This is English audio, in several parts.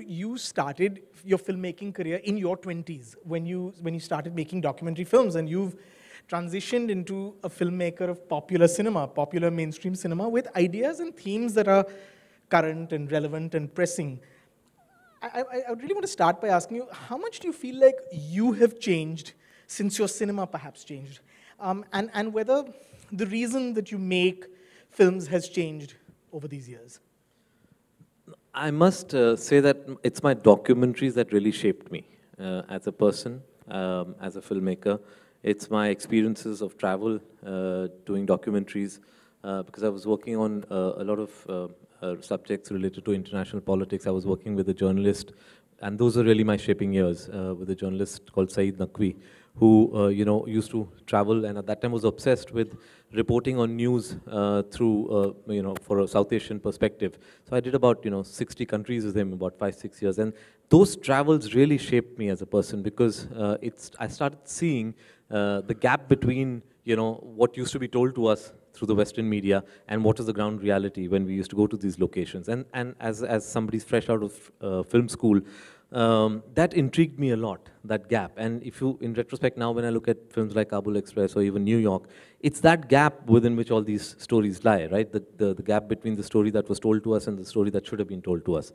you started your filmmaking career in your 20s when you started making documentary films, and you've transitioned into a filmmaker of popular cinema, popular mainstream cinema, with ideas and themes that are current and relevant and pressing. I really want to start by asking you, how much do you feel like you have changed since your cinema perhaps changed? And whether the reason that you make films has changed over these years? I must say that it's my documentaries that really shaped me as a person, as a filmmaker. It's my experiences of travel, doing documentaries, because I was working on a lot of subjects related to international politics. I was working with a journalist, and those are really my shaping years, with a journalist called Saeed Naqvi, who used to travel, and at that time was obsessed with reporting on news through, for a South Asian perspective. So I did about 60 countries with him, about 5-6 years, and those travels really shaped me as a person, because I started seeing the gap between what used to be told to us through the Western media and what is the ground reality when we used to go to these locations. And as somebody's fresh out of film school, that intrigued me a lot, that gap. And if you, in retrospect now, when I look at films like Kabul Express or even New York, it's that gap within which all these stories lie, right? The gap between the story that was told to us and the story that should have been told to us.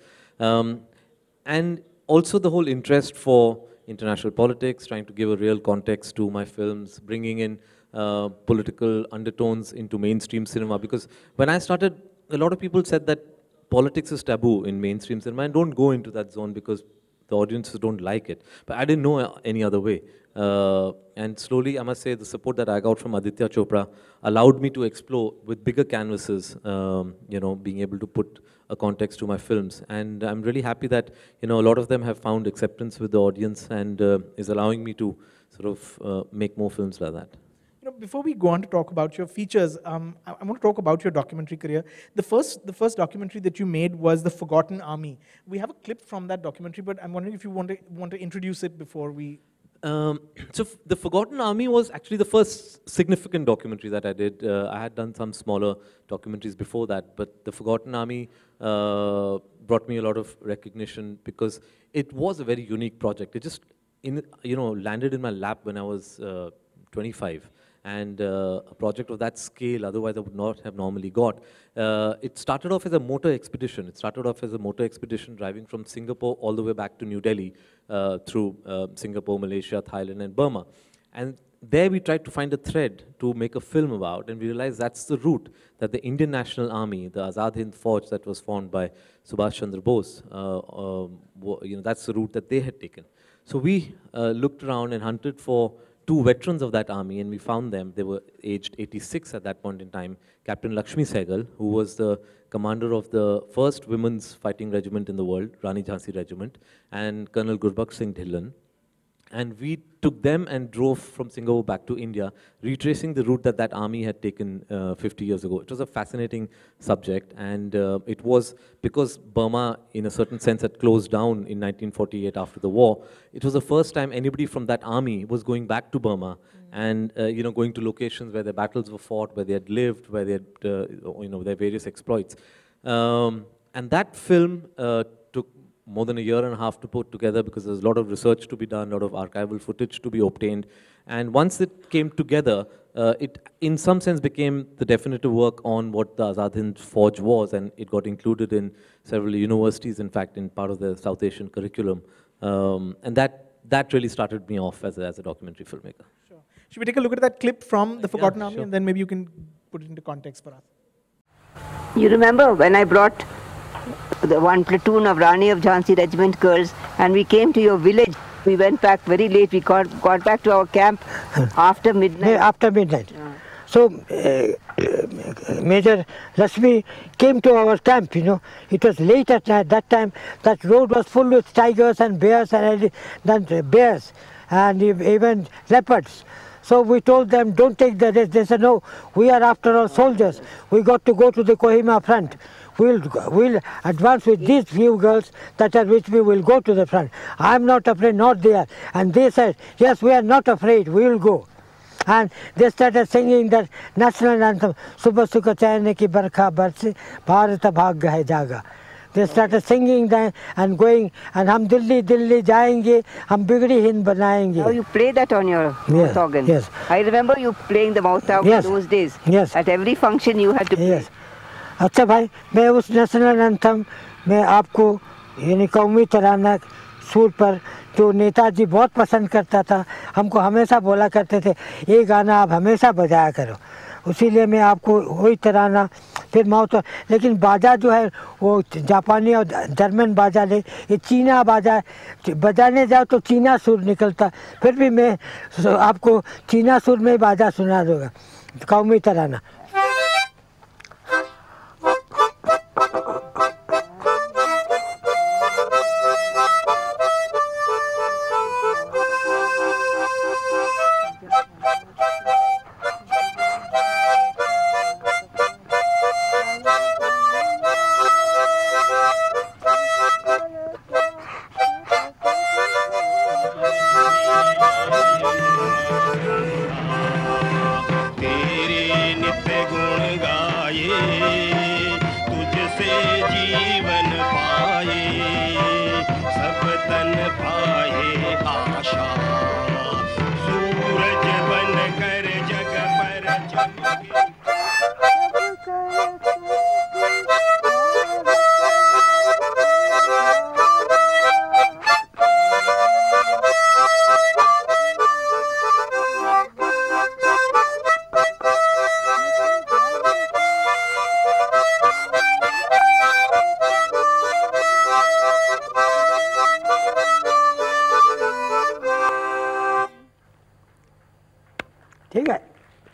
And also the whole interest for international politics, trying to give a real context to my films, bringing in political undertones into mainstream cinema. Because when I started, a lot of people said that politics is taboo in mainstream cinema, and don't go into that zone because the audiences don't like it. But I didn't know any other way. And slowly, I must say, the support that I got from Aditya Chopra allowed me to explore with bigger canvases, being able to put a context to my films. And I'm really happy that, a lot of them have found acceptance with the audience and is allowing me to sort of make more films like that. Before we go on to talk about your features, I want to talk about your documentary career. The first documentary that you made was The Forgotten Army. We have a clip from that documentary, but I'm wondering if you want to introduce it before we... So The Forgotten Army was actually the first significant documentary that I did. I had done some smaller documentaries before that, but The Forgotten Army brought me a lot of recognition because it was a very unique project. It just, landed in my lap when I was 25. And a project of that scale, otherwise I would not have normally got. It started off as a motor expedition. It started off as a motor expedition driving from Singapore all the way back to New Delhi through Singapore, Malaysia, Thailand, and Burma. And there we tried to find a thread to make a film about, and we realized that's the route that the Indian National Army, the Azad Hind Fauj that was formed by Subhash Chandra Bose, that's the route that they had taken. So we looked around and hunted for two veterans of that army, and we found them. They were aged 86 at that point in time. Captain Lakshmi Sehgal, who was the commander of the first women's fighting regiment in the world, Rani Jhansi Regiment, and Colonel Gurbakh Singh Dhillon. And we took them and drove from Singapore back to India, retracing the route that that army had taken 50 years ago. It was a fascinating subject, and it was because Burma, in a certain sense, had closed down in 1948 after the war. It was the first time anybody from that army was going back to Burma and going to locations where their battles were fought, where they had lived, where they had their various exploits. And that film took more than a year and a half to put together because there's a lot of research to be done, a lot of archival footage to be obtained. And once it came together, it in some sense became the definitive work on what the Azad Hind Fauj was, and it got included in several universities, in fact, in part of the South Asian curriculum. And that really started me off as a documentary filmmaker. Sure. Should we take a look at that clip from The Forgotten Army, and then maybe you can put it into context for us? You remember when I brought the one platoon of Rani of Jhansi Regiment girls, and we came to your village. We went back very late. We got back to our camp after midnight. After midnight. So Major Lakshmi came to our camp, It was late at night. That time, that road was full with tigers and bears and even leopards. So we told them, don't take the risk. They said, no, we are after all soldiers. We got to go to the Kohima front. We'll advance with these few girls that are with me, we'll go to the front. I'm not afraid, not they are. And they said, yes, we are not afraid, we will go. And they started singing that national anthem, Subha Sukha Chayane Ki Barkha Barsi, Bharata Bhagya Hai Jaga. They started singing then and going, and hum Dilli Dilli jayenge, hum bigdi Hind banayenge. Now you play that on your mouth organ. Yes. I remember you playing the mouth organ those days. Yes. At every function you had to play. Yes. अच्छा भाई, मैं उस national anthem में आपको यानी कौमी तराना सूर पर जो नेताजी बहुत पसंद करता था, हमको हमेशा बोला करते थे ये गाना आप हमेशा बजाया करो, उसीलिए मैं आपको वही तराना फिर माउथ, लेकिन बाजा जो है वो जापानी और जर्मन बाजा ले, ये चीना बाजा बजाने जाओ तो चीना सुर निकलता, फिर भी मैं आपको चीना सुर में बाजा सुना दूँगा, कौमी तराना। ठीक है।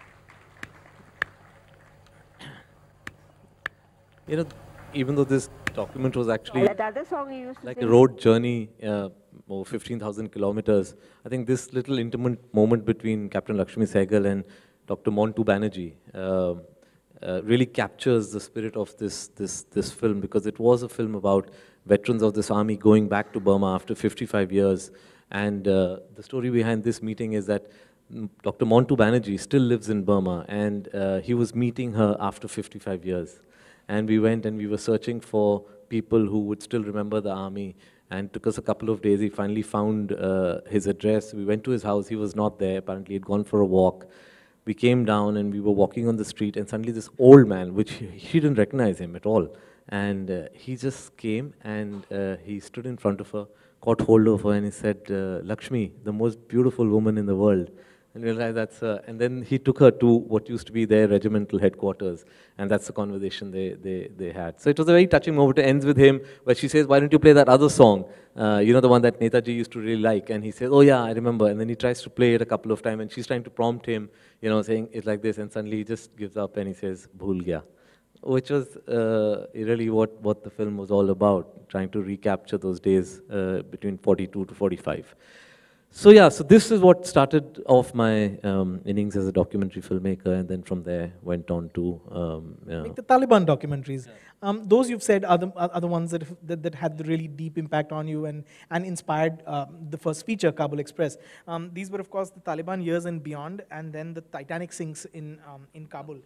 You know, even though this document was actually That other song you used to like sing. a road journey, over 15,000 kilometers, I think this little intimate moment between Captain Lakshmi Sehgal and Dr. Montu Banerjee really captures the spirit of this film, because it was a film about veterans of this army going back to Burma after 55 years. And the story behind this meeting is that Dr. Montu Banerjee still lives in Burma, and he was meeting her after 55 years. And we went and we were searching for people who would still remember the army, and took us a couple of days. He finally found his address. We went to his house. He was not there. Apparently, he'd gone for a walk. We came down and we were walking on the street, and suddenly this old man, which she didn't recognize him at all, and he just came and he stood in front of her, caught hold of her, and he said, Lakshmi, the most beautiful woman in the world. And we realized that's her. And then he took her to what used to be their regimental headquarters, and that's the conversation they had. So it was a very touching moment. It ends with him, where she says, why don't you play that other song? You know, the one that Netaji used to really like. And he says, oh yeah, I remember. And then he tries to play it a couple of times, and she's trying to prompt him, you know, saying it's like this, and suddenly he just gives up and he says, bhul gaya. Which was really what the film was all about, trying to recapture those days between 42 to 45. So yeah, so this is what started off my innings as a documentary filmmaker, and then from there went on to like the Taliban documentaries. Those you've said are the ones that had the really deep impact on you and inspired the first feature, Kabul Express. These were, of course, the Taliban years and beyond, and then the Titanic sinks in Kabul.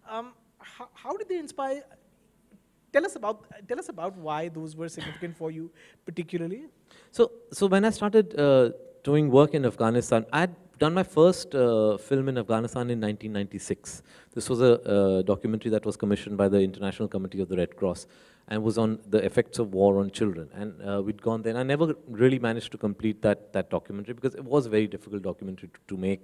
How did they inspire? Tell us about why those were significant for you, particularly. So when I started doing work in Afghanistan, I had done my first film in Afghanistan in 1996. This was a documentary that was commissioned by the International Committee of the Red Cross, and was on the effects of war on children. And we'd gone there, and I never really managed to complete that documentary, because it was a very difficult documentary to make.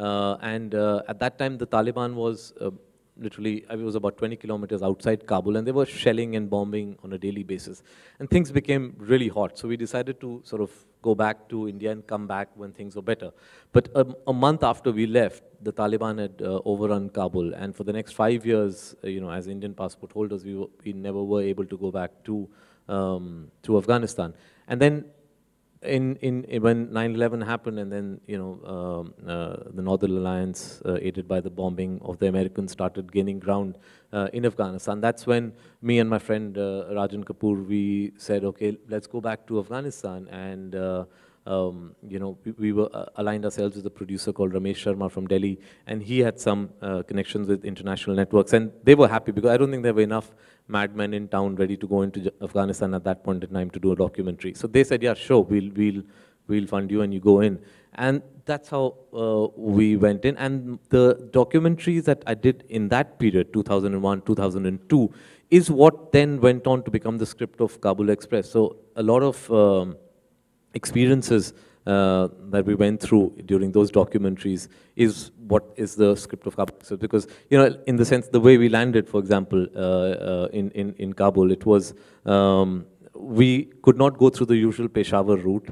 At that time, the Taliban was literally, it was about 20 kilometers outside Kabul, and they were shelling and bombing on a daily basis. And things became really hot. So we decided to sort of go back to India and come back when things were better. But a month after we left, the Taliban had overrun Kabul. And for the next 5 years, you know, as Indian passport holders, we never were able to go back to Afghanistan. And then when 9/11 happened, and then, you know, the Northern Alliance, aided by the bombing of the Americans, started gaining ground in Afghanistan. That's when me and my friend Rajan Kapoor, we said, okay, let's go back to Afghanistan and you know, we were aligned ourselves with a producer called Ramesh Sharma from Delhi, and he had some connections with international networks, and they were happy because I don't think there were enough madmen in town ready to go into Afghanistan at that point in time to do a documentary. So they said, yeah, sure, we'll fund you and you go in. And that's how we went in. And the documentaries that I did in that period, 2001, 2002, is what then went on to become the script of Kabul Express. So a lot of experiences that we went through during those documentaries is what is the script of Kabul. So because, you know, in the sense, the way we landed, for example, in Kabul, it was, we could not go through the usual Peshawar route.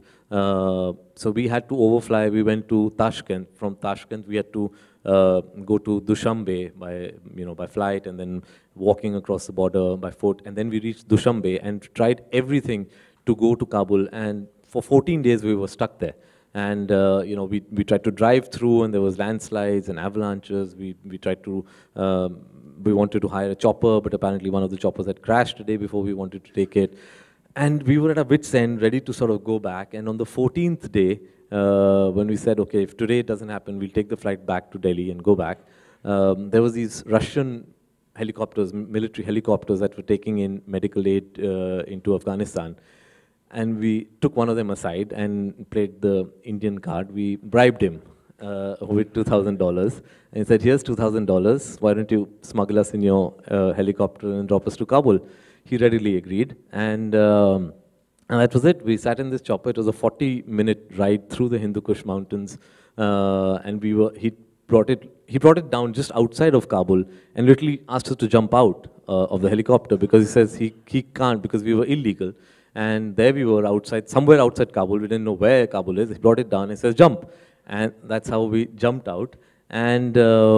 So we had to overfly. We went to Tashkent. From Tashkent, we had to go to Dushanbe by flight, and then walking across the border by foot. And then we reached Dushanbe and tried everything to go to Kabul. And for 14 days, we were stuck there. And, you know, we tried to drive through, and there was landslides and avalanches. We tried to, we wanted to hire a chopper, but apparently one of the choppers had crashed the day before we wanted to take it. And we were at our wit's end, ready to sort of go back. And on the 14th day, when we said, okay, if today it doesn't happen, we'll take the flight back to Delhi and go back, there was these Russian helicopters, military helicopters that were taking in medical aid into Afghanistan. And we took one of them aside and played the Indian card. We bribed him with $2,000. And he said, here's $2,000. Why don't you smuggle us in your helicopter and drop us to Kabul? He readily agreed. And that was it. We sat in this chopper. It was a 40-minute ride through the Hindu Kush mountains. And he brought it down just outside of Kabul and literally asked us to jump out of the helicopter because he says he can't because we were illegal. And there we were outside, somewhere outside Kabul. We didn't know where Kabul is. He brought it down and says, jump. And that's how we jumped out. And,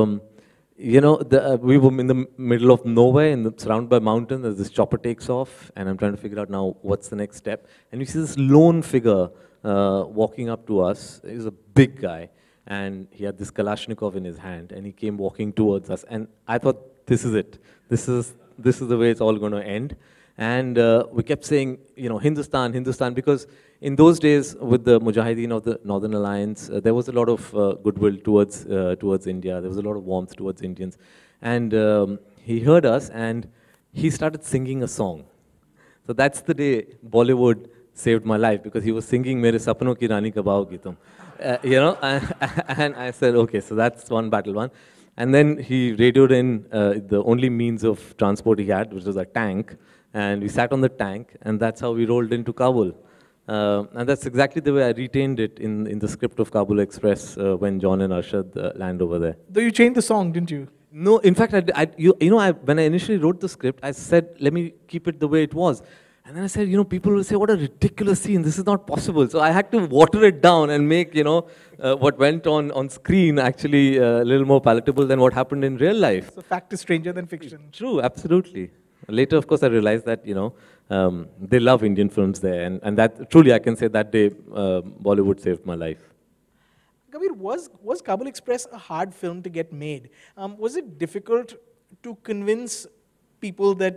you know, we were in the middle of nowhere, surrounded by mountains, as this chopper takes off. And I'm trying to figure out now what's the next step. And we see this lone figure walking up to us. He was a big guy. And he had this Kalashnikov in his hand. And he came walking towards us. And I thought, this is it. This is the way it's all going to end. And we kept saying, you know, Hindustan, Hindustan, because in those days with the Mujahideen of the Northern Alliance, there was a lot of goodwill towards India. There was a lot of warmth towards Indians. And he heard us and he started singing a song. So that's the day Bollywood saved my life, because he was singing Mere Sapno Ki Rani Kabaogi Tum. You know, and I said, okay, so that's one battle won. And then he radioed in the only means of transport he had, which was a tank. And we sat on the tank, and that's how we rolled into Kabul. And that's exactly the way I retained it in the script of Kabul Express when John and Arshad land over there. Though you changed the song, didn't you? No, in fact, when I initially wrote the script, I said, let me keep it the way it was. And then I said, you know, people will say, what a ridiculous scene, this is not possible. So I had to water it down and make, you know, what went on screen actually a little more palatable than what happened in real life. So fact is stranger than fiction. True, absolutely. Later, of course, I realized that, you know, they love Indian films there. And that, truly, I can say that day, Bollywood saved my life. Kabir, was Kabul Express a hard film to get made? Was it difficult to convince people that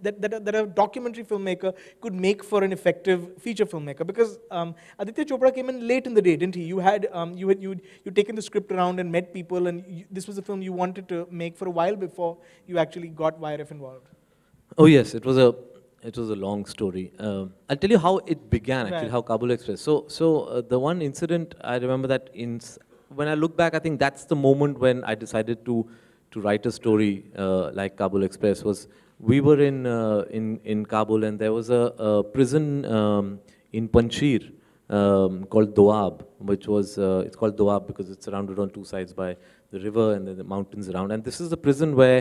a documentary filmmaker could make for an effective feature filmmaker? Because Aditya Chopra came in late in the day, didn't he? You had you'd taken the script around and met people, and this was a film you wanted to make for a while before you actually got YRF involved. Oh yes, it was a long story. I'll tell you how it began, actually, right. How Kabul Express. So the one incident, I remember that when I look back, I think that's the moment when I decided to write a story like Kabul Express. Was we were in Kabul, and there was a prison in Panjshir called Doab, which was it's called Doab because it's surrounded on two sides by the river and then the mountains around. And this is the prison where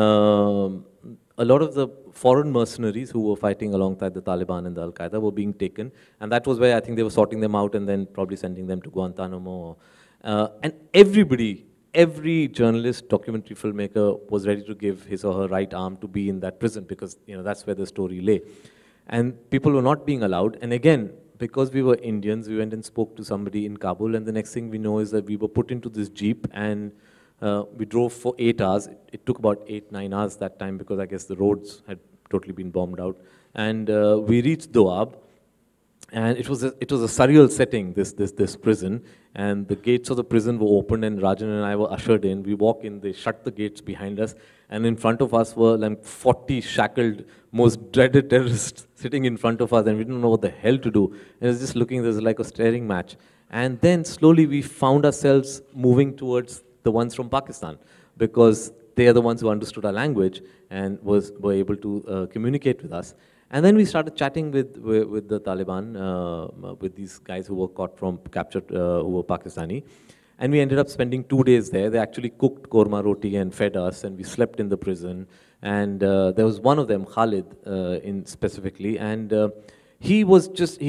a lot of the foreign mercenaries who were fighting alongside the Taliban and the Al-Qaeda were being taken. And that was where I think they were sorting them out and then probably sending them to Guantanamo. And every journalist, documentary filmmaker was ready to give his or her right arm to be in that prison because, you know, that's where the story lay. And people were not being allowed. And again, because we were Indians, we went and spoke to somebody in Kabul, and the next thing we know is that we were put into this jeep and we drove for 8 hours. It took about 8-9 hours that time because I guess the roads had totally been bombed out. And we reached Doab, And it was a surreal setting, this prison, and the gates of the prison were opened, and Rajan and I were ushered in. We walk in, they shut the gates behind us, and in front of us were like 40 shackled, most dreaded terrorists sitting in front of us, and we didn't know what the hell to do. And it was just looking, there was like a staring match. And then slowly we found ourselves moving towards the ones from Pakistan, because they are the ones who understood our language and were able to communicate with us. And then we started chatting with the Taliban, with these guys who were captured, who were Pakistani. And we ended up spending 2 days there. They actually cooked korma roti and fed us, and we slept in the prison. And there was one of them, Khalid, specifically, and he was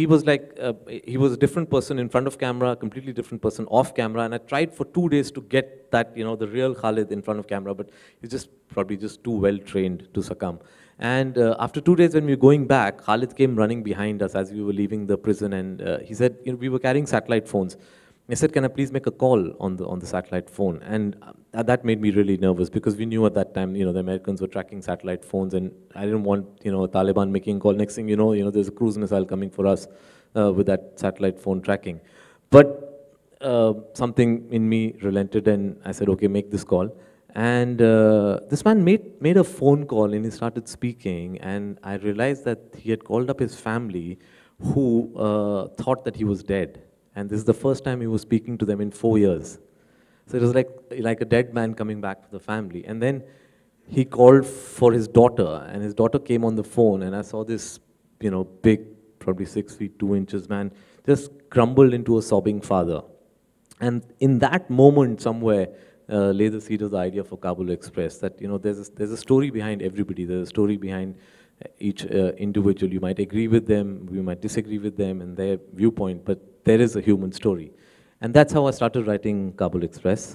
a different person in front of camera, completely different person off camera. And I tried for 2 days to get that, the real Khalid in front of camera, but he's probably just too well trained to succumb. And after 2 days, when we were going back, Khalid came running behind us as we were leaving the prison, and he said, we were carrying satellite phones. I said, can I please make a call on the satellite phone? And that made me really nervous, because we knew at that time, the Americans were tracking satellite phones, and I didn't want, Taliban making a call. Next thing you know, there's a cruise missile coming for us with that satellite phone tracking. But something in me relented, and I said, okay, make this call. And this man made a phone call, and he started speaking, and I realized that he had called up his family, who thought that he was dead. And this is the first time he was speaking to them in 4 years. So it was like a dead man coming back to the family. And then he called for his daughter, and his daughter came on the phone, and I saw this, big, probably 6 feet 2 inches man, just crumbled into a sobbing father. And in that moment somewhere, lay the seed of the idea for Kabul Express, that there's a story behind everybody. There's a story behind each individual. You might agree with them, you might disagree with them and their viewpoint, but there is a human story. And that's how I started writing Kabul Express.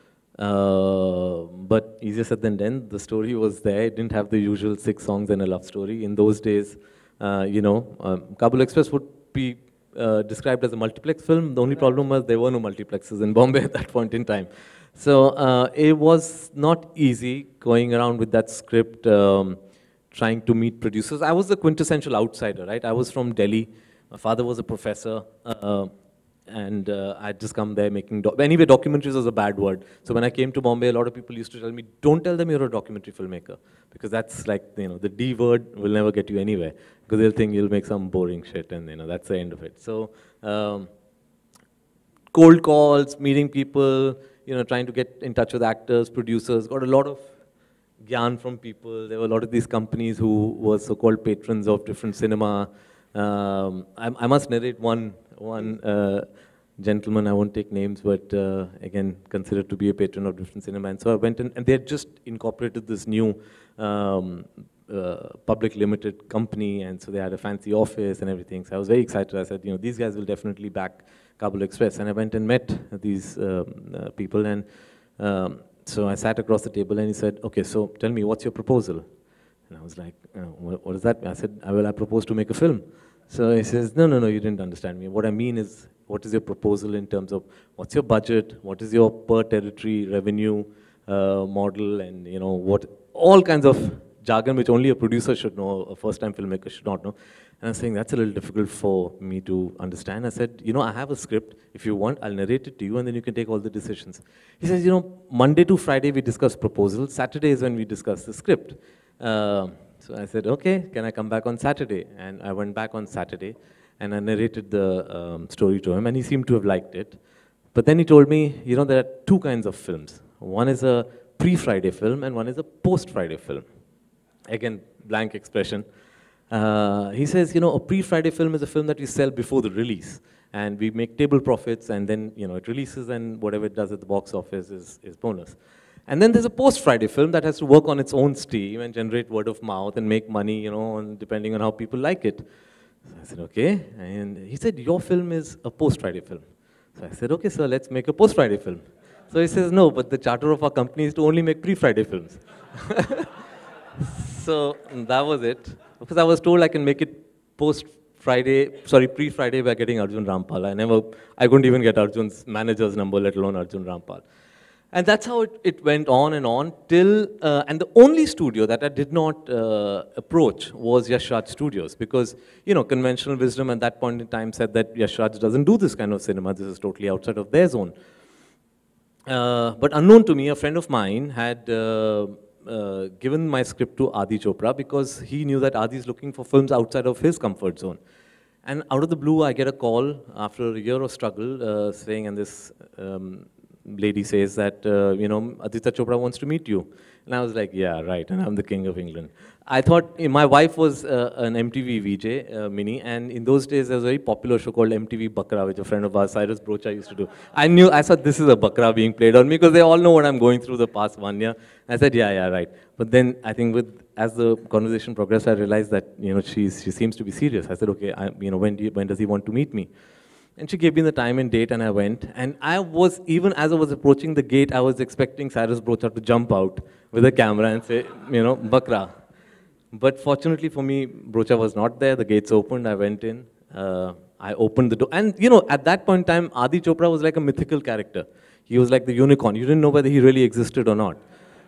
But easier said than done. The story was there. It didn't have the usual 6 songs and a love story. In those days, Kabul Express would be described as a multiplex film. The only problem was there were no multiplexes in Bombay at that point in time. So it was not easy going around with that script, trying to meet producers. I was the quintessential outsider, right? I was from Delhi. My father was a professor, and I'd just come there making, anyway, documentaries was a bad word. So when I came to Bombay, a lot of people used to tell me, don't tell them you're a documentary filmmaker, because that's like, the D word will never get you anywhere, because they'll think you'll make some boring shit, and that's the end of it. So cold calls, meeting people, trying to get in touch with actors, producers, got a lot of gyan from people. There were a lot of these companies who were so-called patrons of different cinema. I must narrate one gentleman, I won't take names, but again, considered to be a patron of different cinema. And so I went in, and they had just incorporated this new public limited company, and so they had a fancy office and everything. So I was very excited. I said, these guys will definitely back Kabul Express. And I went and met these people, and so I sat across the table, and he said, okay, so tell me, what's your proposal? And I was like, what does that mean? I said, I propose to make a film. So he says, no, you didn't understand me. What I mean is, what is your proposal in terms of what's your budget, what is your per territory revenue model, and what, all kinds of jargon which only a producer should know, a first-time filmmaker should not know. And I was saying, that's a little difficult for me to understand. I said, I have a script. If you want, I'll narrate it to you, and then you can take all the decisions. He says, Monday to Friday we discuss proposals. Saturday is when we discuss the script. So I said, okay, can I come back on Saturday? And I went back on Saturday, and I narrated the story to him, and he seemed to have liked it. But then he told me, there are 2 kinds of films. One is a pre-Friday film, and one is a post-Friday film. Again, blank expression. He says, a pre-Friday film is a film that we sell before the release, and we make table profits, and then it releases, and whatever it does at the box office is bonus. And then there's a post-Friday film that has to work on its own steam and generate word of mouth and make money, and depending on how people like it. So I said, okay. And he said, your film is a post-Friday film. So I said, okay, sir, let's make a post-Friday film. So he says, no, but the charter of our company is to only make pre-Friday films. So that was it. Because I was told I can make it pre-Friday by getting Arjun Rampal. I couldn't even get Arjun's manager's number, let alone Arjun Rampal. And that's how it went on till, and the only studio that I did not approach was Yash Raj Studios, because, you know, conventional wisdom at that point in time said that Yash Raj doesn't do this kind of cinema, this is totally outside of their zone. But unknown to me, a friend of mine had given my script to Adi Chopra because he knew that Adi is looking for films outside of his comfort zone. And out of the blue, I get a call after a year of struggle saying, and this lady says that, you know, Aditya Chopra wants to meet you. And I was like, yeah, right, and I'm the king of England. I thought, my wife was an MTV VJ, Mini, and in those days there was a very popular show called MTV Bakra, which a friend of ours, Cyrus Brocha, used to do. I thought this is a Bakra being played on me, because they all know what I'm going through the past 1 year. I said, yeah, right. But then I think as the conversation progressed, I realized that, you know, she seems to be serious. I said, okay, you know, when does he want to meet me? And she gave me the time and date, and I went. And I was, even as I was approaching the gate, I was expecting Cyrus Brocha to jump out with a camera and say, you know, Bakra. But fortunately for me, Brocha was not there. The gates opened, I went in. I opened the door. And, you know, at that point in time, Adi Chopra was like a mythical character. He was like the unicorn. You didn't know whether he really existed or not.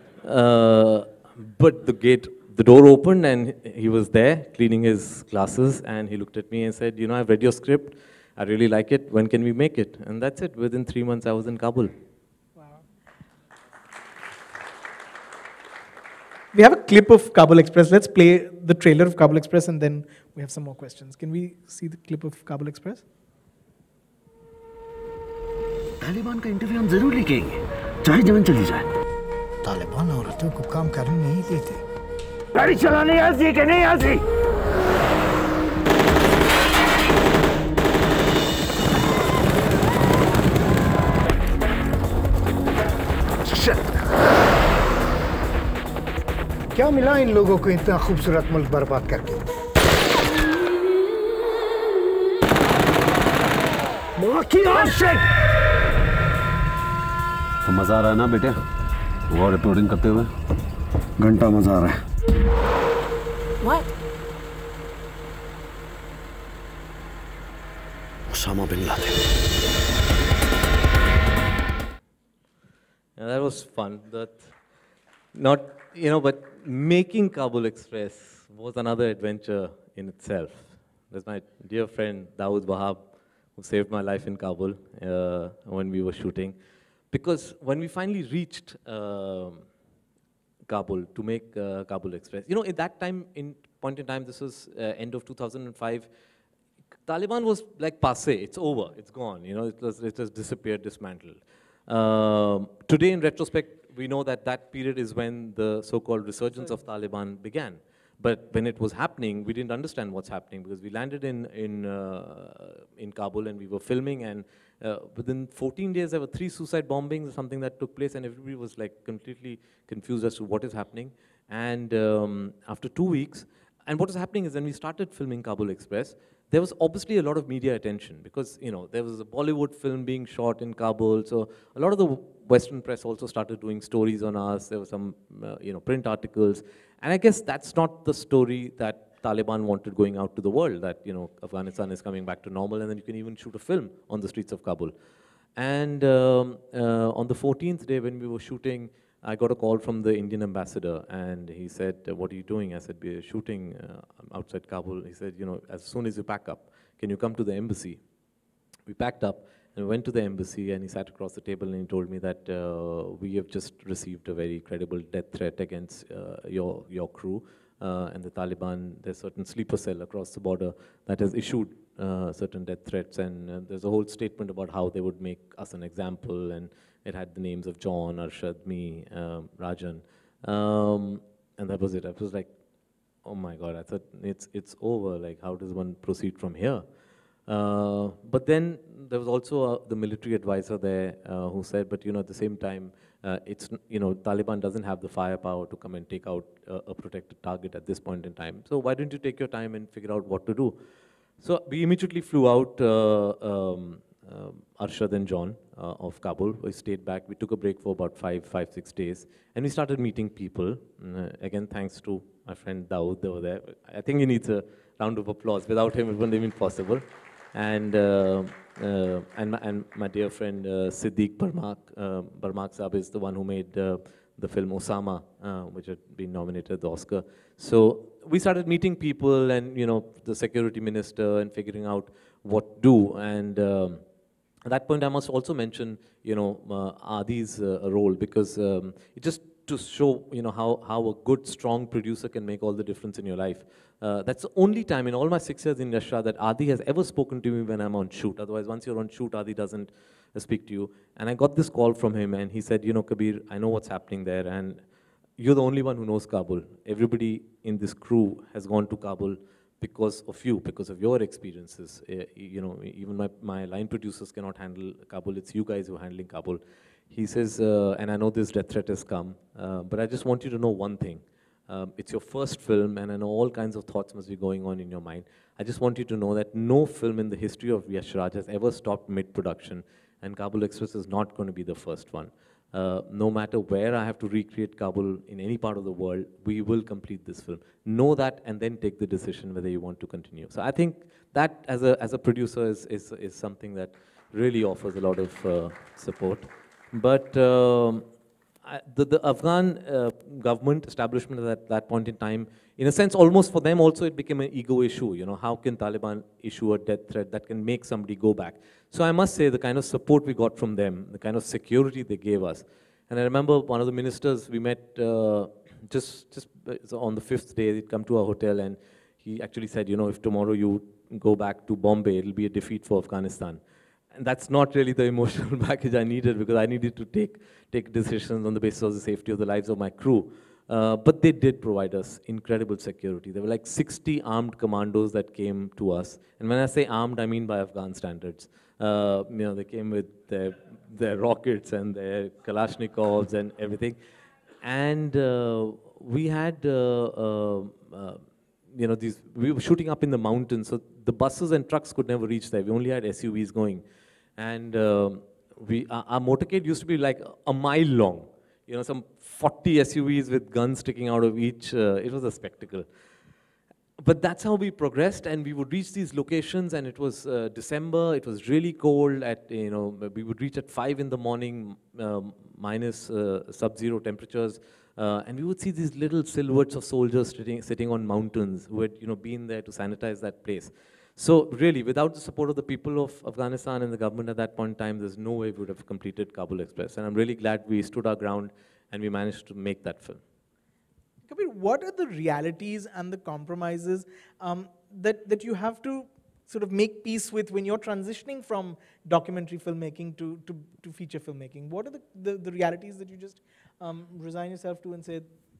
But the door opened, and he was there cleaning his glasses, and he looked at me and said, you know, I've read your script. I really like it. When can we make it? And that's it. Within 3 months, I was in Kabul. Wow. We have a clip of Kabul Express. Let's play the trailer of Kabul Express, and then we have some more questions. Can we see the clip of Kabul Express? Taliban का interview हम जरूर लिखेंगे, चाहे जान चली जाए। तालिबान औरतों को काम करने नहीं देते। गाड़ी चलाने आती कि नहीं आती? क्या मिला इन लोगों को इतना खूबसूरत मुल्क बर्बाद करके? तो मजा आ रहा है ना बेटे? वो रिपोर्टिंग करते हुए घंटा मजा आ रहा है। What? Osama bin Laden. Yeah, that was fun. But making Kabul Express was another adventure in itself. There's my dear friend Dawood Wahab, who saved my life in Kabul when we were shooting. Because when we finally reached Kabul to make Kabul Express, you know, at that point in time, this was end of 2005, Taliban was like passé, it's over, it's gone, you know, it just disappeared, dismantled. Today, in retrospect, we know that that period is when the so-called resurgence of Taliban began. But when it was happening, we didn't understand what's happening, because we landed in Kabul and we were filming, and within 14 days there were 3 suicide bombings or something that took place, and everybody was like completely confused as to what is happening. And after 2 weeks, and what was happening is when we started filming Kabul Express, there was obviously a lot of media attention, because, you know, there was a Bollywood film being shot in Kabul, so a lot of the Western press also started doing stories on us. There were some, you know, print articles, and I guess that's not the story that Taliban wanted going out to the world, that, you know, Afghanistan is coming back to normal, and then you can even shoot a film on the streets of Kabul. And on the 14th day when we were shooting, I got a call from the Indian ambassador, and he said, what are you doing? I said, we're shooting outside Kabul. He said, you know, as soon as you pack up, can you come to the embassy? We packed up and went to the embassy, and he sat across the table and he told me that we have just received a very credible death threat against your crew. And the Taliban, there's a certain sleeper cell across the border that has issued certain death threats, and there's a whole statement about how they would make us an example, and it had the names of John, Arshad, me, Rajan, and that was it. I was like, oh my God, I thought it's over, like how does one proceed from here? But then there was also the military advisor there who said, but, you know, at the same time, it's, you know, Taliban doesn't have the firepower to come and take out a protected target at this point in time. So why don't you take your time and figure out what to do? So we immediately flew out Arshad and John of Kabul. We stayed back. We took a break for about 5-6 days, and we started meeting people. Again, thanks to my friend Dawood over there. I think he needs a round of applause. Without him, it wouldn't have been possible. And my dear friend Siddiq Barmak Saab is the one who made the film Osama, which had been nominated at the Oscar. So we started meeting people and, you know, the security minister and figuring out what to do. And at that point, I must also mention, you know, Adi's role, because it just to show, you know, how a good, strong producer can make all the difference in your life. That's the only time in all my 6 years in Yash Raj that Adi has ever spoken to me when I'm on shoot. Otherwise, once you're on shoot, Adi doesn't speak to you. And I got this call from him, and he said, you know, Kabir, I know what's happening there, and you're the only one who knows Kabul. Everybody in this crew has gone to Kabul because of you, because of your experiences. You know, even my line producers cannot handle Kabul. It's you guys who are handling Kabul. He says, and I know this death threat has come, but I just want you to know one thing. It's your first film, and I know all kinds of thoughts must be going on in your mind. I just want you to know that no film in the history of Yash Raj has ever stopped mid-production, and Kabul Express is not going to be the first one. No matter where I have to recreate Kabul in any part of the world, we will complete this film. Know that, and then take the decision whether you want to continue. So I think that, as a producer, is something that really offers a lot of support. But the Afghan government establishment at that point in time, in a sense, almost for them also, it became an ego issue. You know, how can Taliban issue a death threat that can make somebody go back? So I must say, the kind of support we got from them, the kind of security they gave us. And I remember one of the ministers we met just on the 5th day, he'd come to our hotel, and he actually said, you know, if tomorrow you go back to Bombay, it'll be a defeat for Afghanistan. And that's not really the emotional package I needed, because I needed to take decisions on the basis of the safety of the lives of my crew. But they did provide us incredible security. There were like 60 armed commandos that came to us. And when I say armed, I mean by Afghan standards. You know, they came with their rockets and their Kalashnikovs and everything. And we had, you know, we were shooting up in the mountains, so the buses and trucks could never reach there. We only had SUVs going. And our motorcade used to be like a mile long. You know, some 40 SUVs with guns sticking out of each. It was a spectacle. But that's how we progressed, and we would reach these locations, and it was December, it was really cold. You know, we would reach at 5 in the morning, minus sub-zero temperatures, and we would see these little silhouettes of soldiers sitting on mountains who had, you know, been there to sanitize that place. So really, without the support of the people of Afghanistan and the government at that point in time, there's no way we would have completed Kabul Express. And I'm really glad we stood our ground and we managed to make that film. Kabir, what are the realities and the compromises that you have to sort of make peace with when you're transitioning from documentary filmmaking to feature filmmaking? What are the realities that you just resign yourself to and say?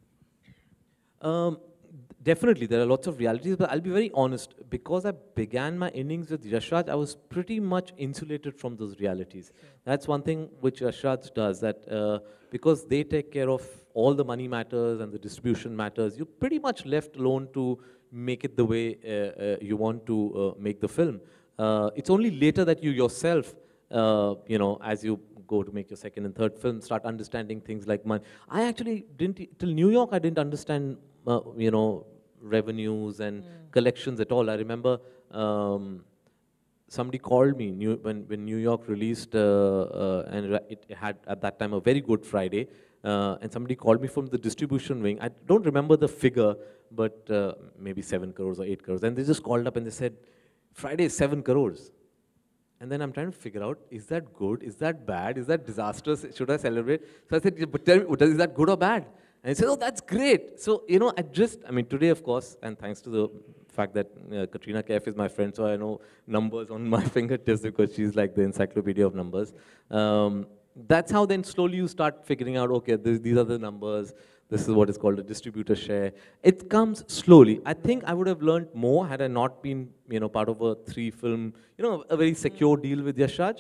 Definitely, there are lots of realities, but I'll be very honest. Because I began my innings with Yash Raj, I was pretty much insulated from those realities. Yeah. That's one thing which Yash Raj does, that because they take care of all the money matters and the distribution matters, you're pretty much left alone to make it the way you want to make the film. It's only later that you yourself, you know, as you go to make your second and third film, start understanding things like money. I actually didn't, till New York, I didn't understand you know, revenues and collections at all. I remember somebody called me when New York released, and it had at that time a very good Friday, and somebody called me from the distribution wing. I don't remember the figure, but maybe 7 crores or 8 crores. And they just called up and they said, Friday is 7 crores. And then I'm trying to figure out, is that good? Is that bad? Is that disastrous? Should I celebrate? So I said, yeah, but tell me, is that good or bad? And he said, oh, that's great. So, you know, I mean, today, of course, and thanks to the fact that Katrina Kaif is my friend, so I know numbers on my fingertips because she's like the encyclopedia of numbers. That's how then slowly you start figuring out, okay, these are the numbers. This is what is called a distributor share. It comes slowly. I think I would have learned more had I not been, you know, part of a 3-film, you know, a very secure deal with Yash Raj.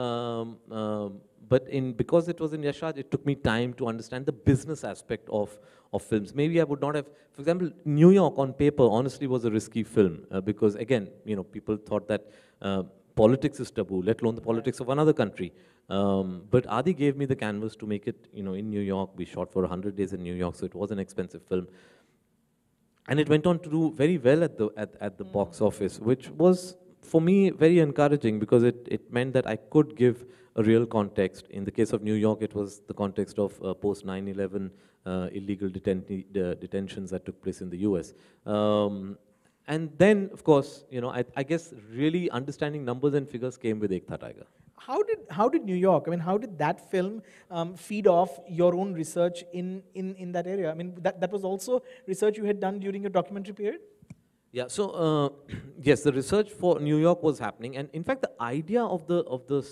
But because it was in Yash Raj, it took me time to understand the business aspect of films. Maybe I would not have, for example, New York on paper honestly was a risky film because again, you know, people thought that politics is taboo, let alone the politics of another country. But Adi gave me the canvas to make it, you know, in New York. We shot for 100 days in New York, so it was an expensive film. And it went on to do very well at the box office, which was for me, very encouraging because it meant that I could give a real context. In the case of New York, it was the context of post 9/11 illegal detentions that took place in the US. And then, of course, I guess really understanding numbers and figures came with Ek Tha Tiger. How did New York, I mean, how did that film feed off your own research in that area? I mean, that was also research you had done during your documentary period? Yeah, so yes, the research for New York was happening, and in fact, the idea of the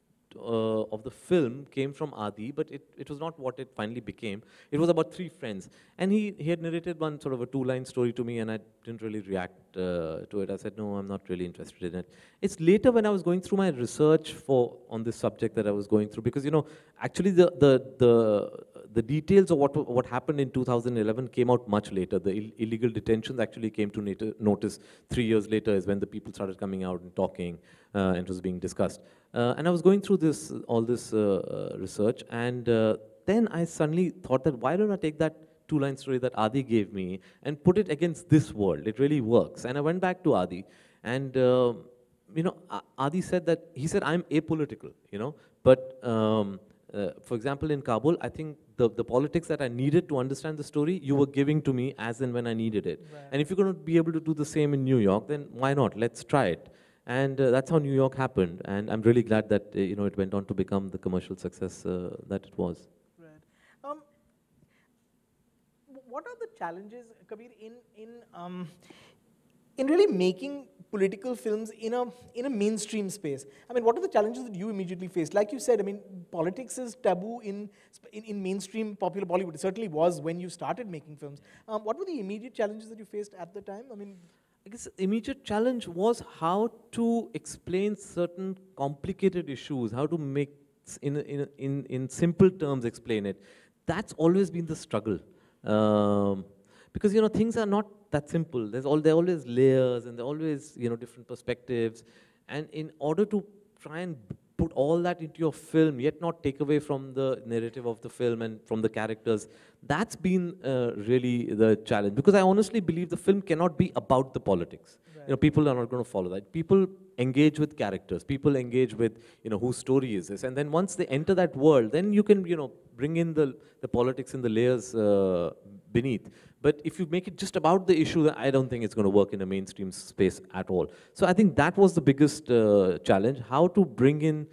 film came from Adi, but it was not what it finally became. It was about three friends, and he had narrated one sort of a two-line story to me, and I didn't really react to it. I said, no, I'm not really interested in it. It's later when I was going through my research on this subject that I was going through, because actually the details of what happened in 2011 came out much later. The illegal detentions actually came to notice 3 years later, is when the people started coming out and talking, and it was being discussed. And I was going through all this research, and then I suddenly thought that why don't I take that two-line story that Adi gave me and put it against this world? It really works. And I went back to Adi, and Adi said that, he said, I'm apolitical, but for example, in Kabul, I think the politics that I needed to understand the story, you were giving to me as and when I needed it. Right. And if you're going to be able to do the same in New York, then why not? Let's try it. And that's how New York happened. And I'm really glad that it went on to become the commercial success that it was. Right. What are the challenges, Kabir, in really making political films in a mainstream space? I mean, what are the challenges that you immediately faced? Like you said, I mean, politics is taboo in mainstream popular Bollywood. It certainly was when you started making films. What were the immediate challenges that you faced at the time? I mean, I guess the immediate challenge was how to explain certain complicated issues, how to make, in simple terms, explain it. That's always been the struggle. Because, things are not that simple. There are always layers, and there are always, different perspectives. And in order to try and put all that into your film, yet not take away from the narrative of the film and from the characters, that's been really the challenge. Because I honestly believe the film cannot be about the politics. Right. People are not going to follow that. People engage with characters. People engage with, whose story is this. And then once they enter that world, then you can, bring in the politics and the layers beneath. But if you make it just about the issue, I don't think it's going to work in a mainstream space at all. So I think that was the biggest challenge, how to bring in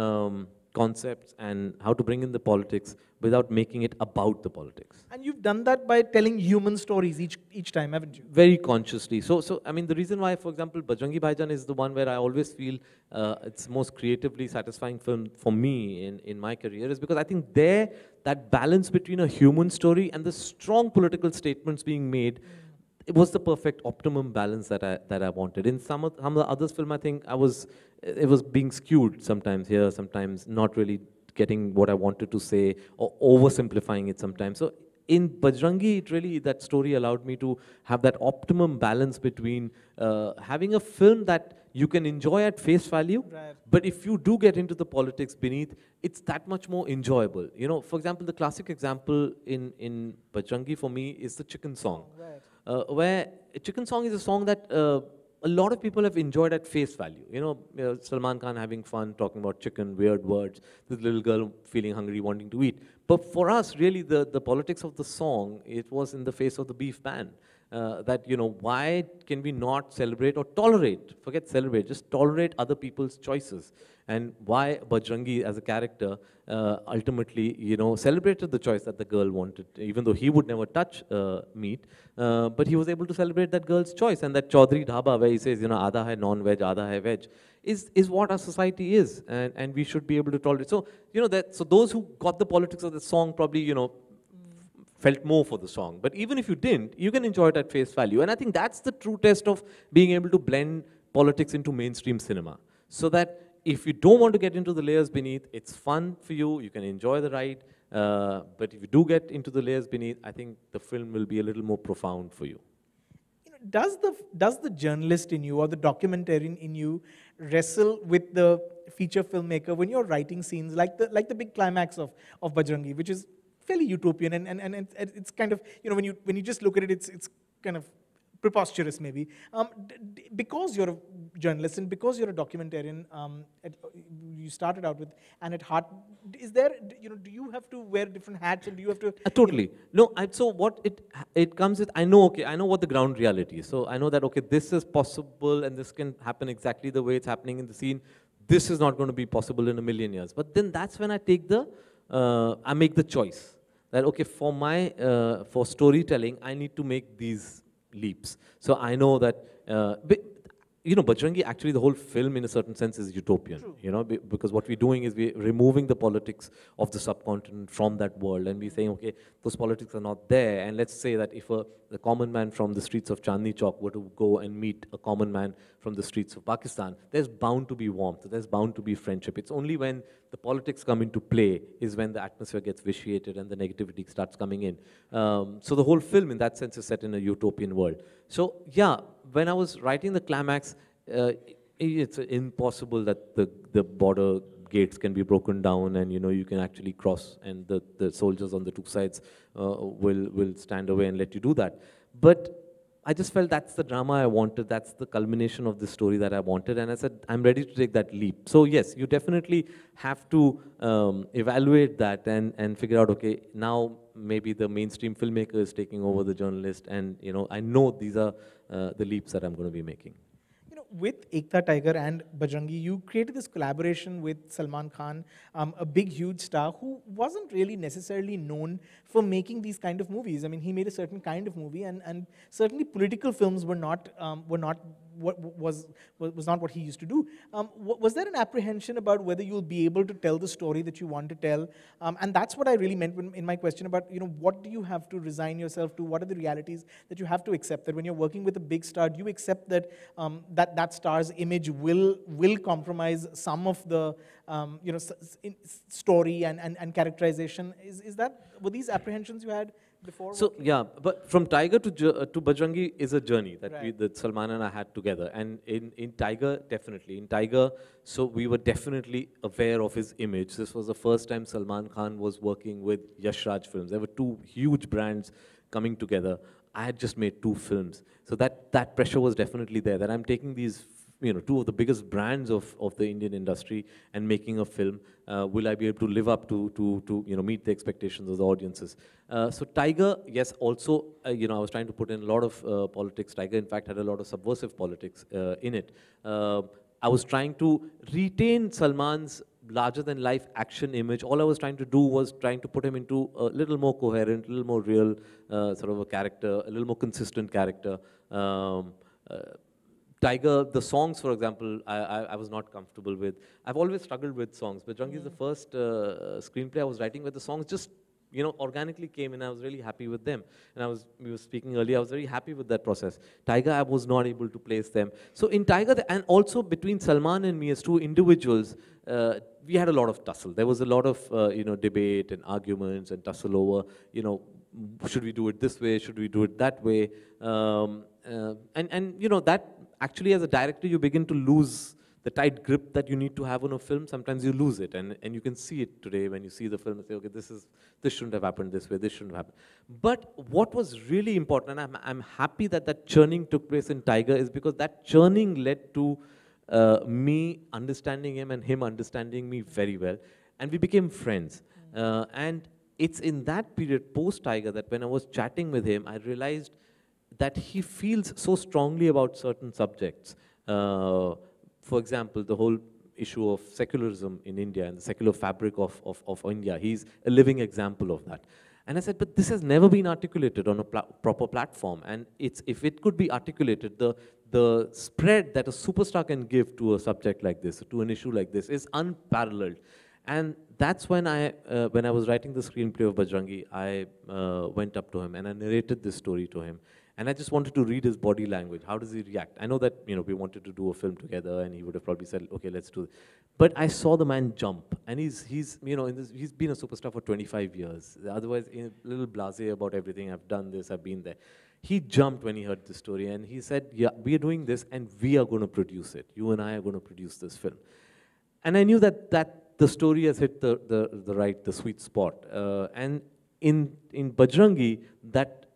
concepts and how to bring in the politics without making it about the politics. And you've done that by telling human stories each time, haven't you? Very consciously. So I mean, the reason why, for example, Bajrangi Bhaijaan is the one where I always feel it's most creatively satisfying film for me in my career, is because I think that balance between a human story and the strong political statements being made, it was the perfect optimum balance that I wanted. In some of the others film, I think it was being skewed sometimes here, sometimes not really getting what I wanted to say, or oversimplifying it sometimes. So in Bajrangi, that story allowed me to have that optimum balance between having a film that you can enjoy at face value, right, but if you do get into the politics beneath, it's that much more enjoyable. For example, the classic example in Bajrangi for me is the Chicken Song, right, where Chicken Song is a song that a lot of people have enjoyed at face value. Salman Khan having fun, talking about chicken, weird words, this little girl feeling hungry, wanting to eat. But for us, really, the politics of the song, it was in the face of the beef ban. That, why can we not celebrate or tolerate, forget celebrate, just tolerate other people's choices? And why Bajrangi as a character ultimately, celebrated the choice that the girl wanted, even though he would never touch meat, but he was able to celebrate that girl's choice. And that Chaudhary Dhaba, where he says, Aadha hai non-veg, aadha hai veg, is what our society is, and we should be able to tolerate. So, so those who got the politics of the song probably, felt more for the song. But even if you didn't, you can enjoy it at face value. And I think that's the true test of being able to blend politics into mainstream cinema. So that if you don't want to get into the layers beneath, it's fun for you, you can enjoy the ride. But if you do get into the layers beneath, I think the film will be a little more profound for you. Does the journalist in you or the documentarian in you wrestle with the feature filmmaker when you're writing scenes like the big climax of Bajrangi, which is fairly utopian, and it's kind of, when you just look at it, it's kind of preposterous maybe. Because you're a journalist and because you're a documentarian, you started out with, and at heart, is there, do you have to wear different hats, and do you have to? Totally. No, so what it comes with, I know what the ground reality is. So I know that, okay, this is possible and this can happen exactly the way it's happening in the scene. This is not going to be possible in a million years. But then that's when I take I make the choice that, okay, for storytelling, I need to make these leaps. So I know that, Bajrangi, actually the whole film in a certain sense is utopian, because what we're doing is we're removing the politics of the subcontinent from that world, and we're saying, okay, those politics are not there, and let's say that if the common man from the streets of Chandni Chowk were to go and meet a common man from the streets of Pakistan, there's bound to be warmth, there's bound to be friendship. It's only when the politics come into play is when the atmosphere gets vitiated and the negativity starts coming in. So the whole film in that sense is set in a utopian world. So yeah, when I was writing the climax, it's impossible that the border gates can be broken down and you can actually cross, and the soldiers on the two sides will stand away and let you do that. But I just felt that's the drama I wanted, that's the culmination of the story that I wanted, and I said, I'm ready to take that leap. So yes, you definitely have to evaluate that and figure out, okay, now maybe the mainstream filmmaker is taking over the journalist, and I know these are the leaps that I'm going to be making. With Ekta Tiger and Bajrangi, you created this collaboration with Salman Khan, a big, huge star who wasn't really necessarily known for making these kind of movies. I mean, he made a certain kind of movie, and certainly political films were not was not what he used to do. Was there an apprehension about whether you'll be able to tell the story that you want to tell? And that's what I really meant in my question about, what do you have to resign yourself to? What are the realities that you have to accept? That when you're working with a big star, do you accept that that star's image will compromise some of the story and characterization? Were these apprehensions you had before? So yeah, but from Tiger to Bajrangi is a journey that right. that Salman and I had together, and in Tiger, definitely in Tiger, so we were definitely aware of his image. This was the first time Salman Khan was working with Yash Raj Films. There were two huge brands coming together. I had just made 2 films, so that pressure was definitely there. That I'm taking these, 2 of the biggest brands of the Indian industry and making a film. Will I be able to live up to meet the expectations of the audiences? So Tiger, yes, also, I was trying to put in a lot of politics. Tiger, in fact, had a lot of subversive politics in it. I was trying to retain Salman's larger-than-life action image. All I was trying to do was trying to put him into a little more coherent, a little more real sort of a character, a little more consistent character. Tiger, the songs, for example, I was not comfortable with. I've always struggled with songs. Bajrangi is the first screenplay I was writing where the songs just, organically came, and I was really happy with them. And we were speaking earlier, I was very happy with that process. Tiger, I was not able to place them. So in Tiger, and also between Salman and me as 2 individuals, we had a lot of tussle. There was a lot of, debate and arguments and tussle over, should we do it this way? Should we do it that way? That actually, as a director, you begin to lose the tight grip that you need to have on a film. Sometimes you lose it, and you can see it today when you see the film and say, okay, this shouldn't have happened this way, this shouldn't have happened. But what was really important, and I'm happy that churning took place in Tiger, is because that churning led to me understanding him and him understanding me very well, and we became friends. And it's in that period, post-Tiger, that when I was chatting with him, I realized that he feels so strongly about certain subjects. For example, the whole issue of secularism in India and the secular fabric of India. He's a living example of that. And I said, but this has never been articulated on a proper platform. And if it could be articulated, the spread that a superstar can give to a subject like this, to an issue like this, is unparalleled. And that's when I was writing the screenplay of Bajrangi, I went up to him and I narrated this story to him. And I just wanted to read his body language. How does he react? I know that we wanted to do a film together, and he would have probably said, "Okay, let's do it." But I saw the man jump, and he's been a superstar for 25 years. Otherwise, a little blasé about everything. I've done this. I've been there. He jumped when he heard the story, and he said, "Yeah, we are doing this, and we are going to produce it. You and I are going to produce this film." And I knew that the story has hit the sweet spot. And in Bajrangi,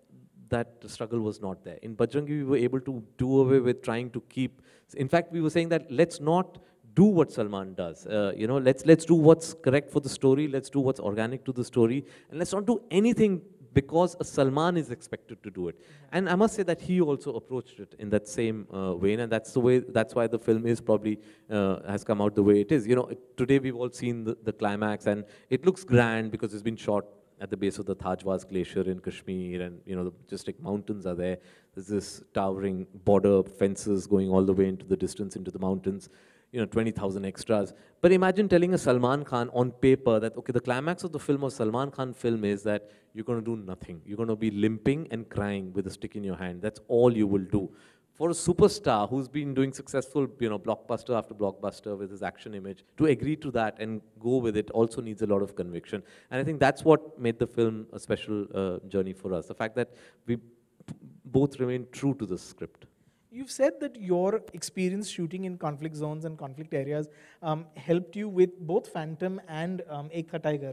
that struggle was not there. In Bajrangi, we were able to do away with trying to keep, in fact, we were saying that let's not do what Salman does. You know, let's do what's correct for the story, let's do what's organic to the story, and let's not do anything because a Salman is expected to do it. And I must say that he also approached it in that same vein, and that's why the film is probably, has come out the way it is. You know, today we've all seen the climax, and it looks grand because it's been shot at the base of the Thajwas Glacier in Kashmir, and you know, the majestic mountains are there. There's this towering border fences going all the way into the distance, into the mountains. You know, 20,000 extras. But imagine telling a Salman Khan on paper that, okay, the climax of the film, or Salman Khan film, is that you're going to do nothing. You're going to be limping and crying with a stick in your hand. That's all you will do. For a superstar who's been doing successful, you know, blockbuster after blockbuster with his action image, to agree to that and go with it also needs a lot of conviction. And I think that's what made the film a special journey for us. The fact that we both remained true to the script. You've said that your experience shooting in conflict zones and conflict areas helped you with both Phantom and Ek Tha Tiger.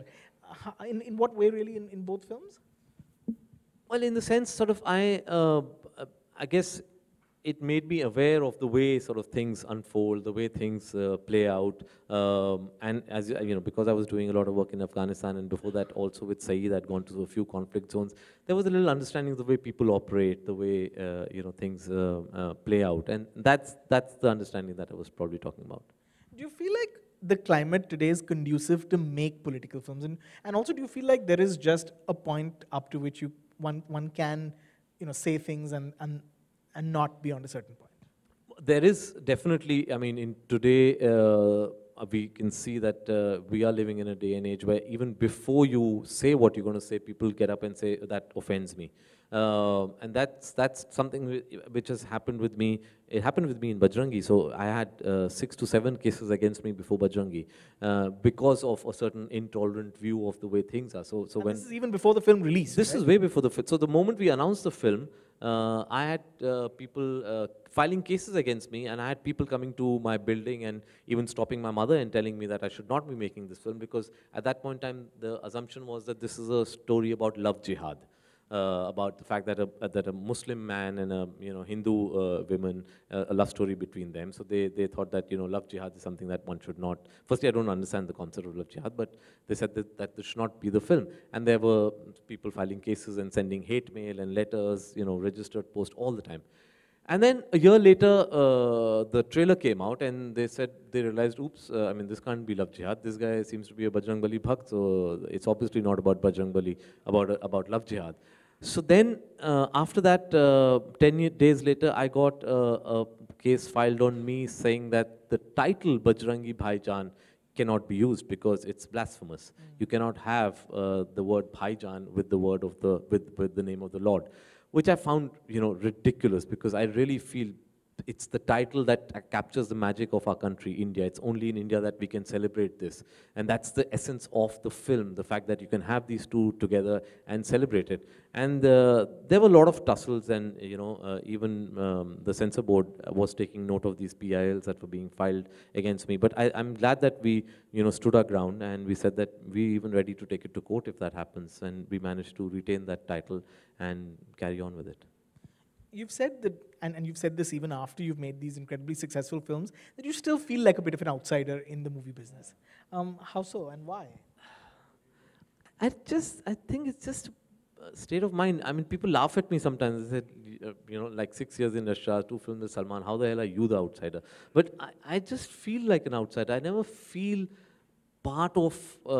In what way, really, in both films? Well, in the sense, sort of, I guess it made me aware of the way sort of things unfold, the way things play out. And as you know, because I was doing a lot of work in Afghanistan, and before that also with Saeed, I'd gone to a few conflict zones. There was a little understanding of the way people operate, the way you know, things play out, and that's the understanding that I was probably talking about. Do you feel like the climate today is conducive to make political films, and also do you feel like there is just a point up to which one can, you know, say things and not beyond a certain point? There is definitely, I mean, in today, we can see that we are living in a day and age where even before you say what you're going to say, people get up and say, that offends me. And that's something which has happened with me. It happened with me in Bajrangi. So I had 6 to 7 cases against me before Bajrangi because of a certain intolerant view of the way things are. So when this is even before the film released. This is way before the film. So the moment we announced the film, I had people filing cases against me, and I had people coming to my building and even stopping my mother and telling me that I should not be making this film, because at that point in time the assumption was that this is a story about love jihad. About the fact that a Muslim man and a Hindu woman, a love story between them. So they thought that love jihad is something that one should not. Firstly, I don't understand the concept of love jihad, but they said that this should not be the film. And there were people filing cases and sending hate mail and letters, registered post all the time. And then a year later, the trailer came out, and they said they realized, oops, I mean, this can't be love jihad. This guy seems to be a Bajrang Bali Bhakt, so it's obviously not about Bajrang Bali, about love jihad. So then, after that, 10 days later, I got a case filed on me saying that the title Bajrangi Bhaijan cannot be used because it's blasphemous. You cannot have the word Bhaijan with the word of with the name of the Lord, which I found ridiculous, because I really feel it's the title that captures the magic of our country, India. It's only in India that we can celebrate this. And that's the essence of the film, the fact that you can have these two together and celebrate it. And there were a lot of tussles, and even the censor board was taking note of these PILs that were being filed against me. But I'm glad that we stood our ground, and we said that we're even ready to take it to court if that happens. And we managed to retain that title and carry on with it. You've said that, and you've said this even after you've made these incredibly successful films, that you still feel like a bit of an outsider in the movie business. How so, and why? I think it's just a state of mind. I mean, people laugh at me sometimes. They said, like 6 years in Russia, 2 films with Salman, how the hell are you the outsider? But I just feel like an outsider. I never feel part of,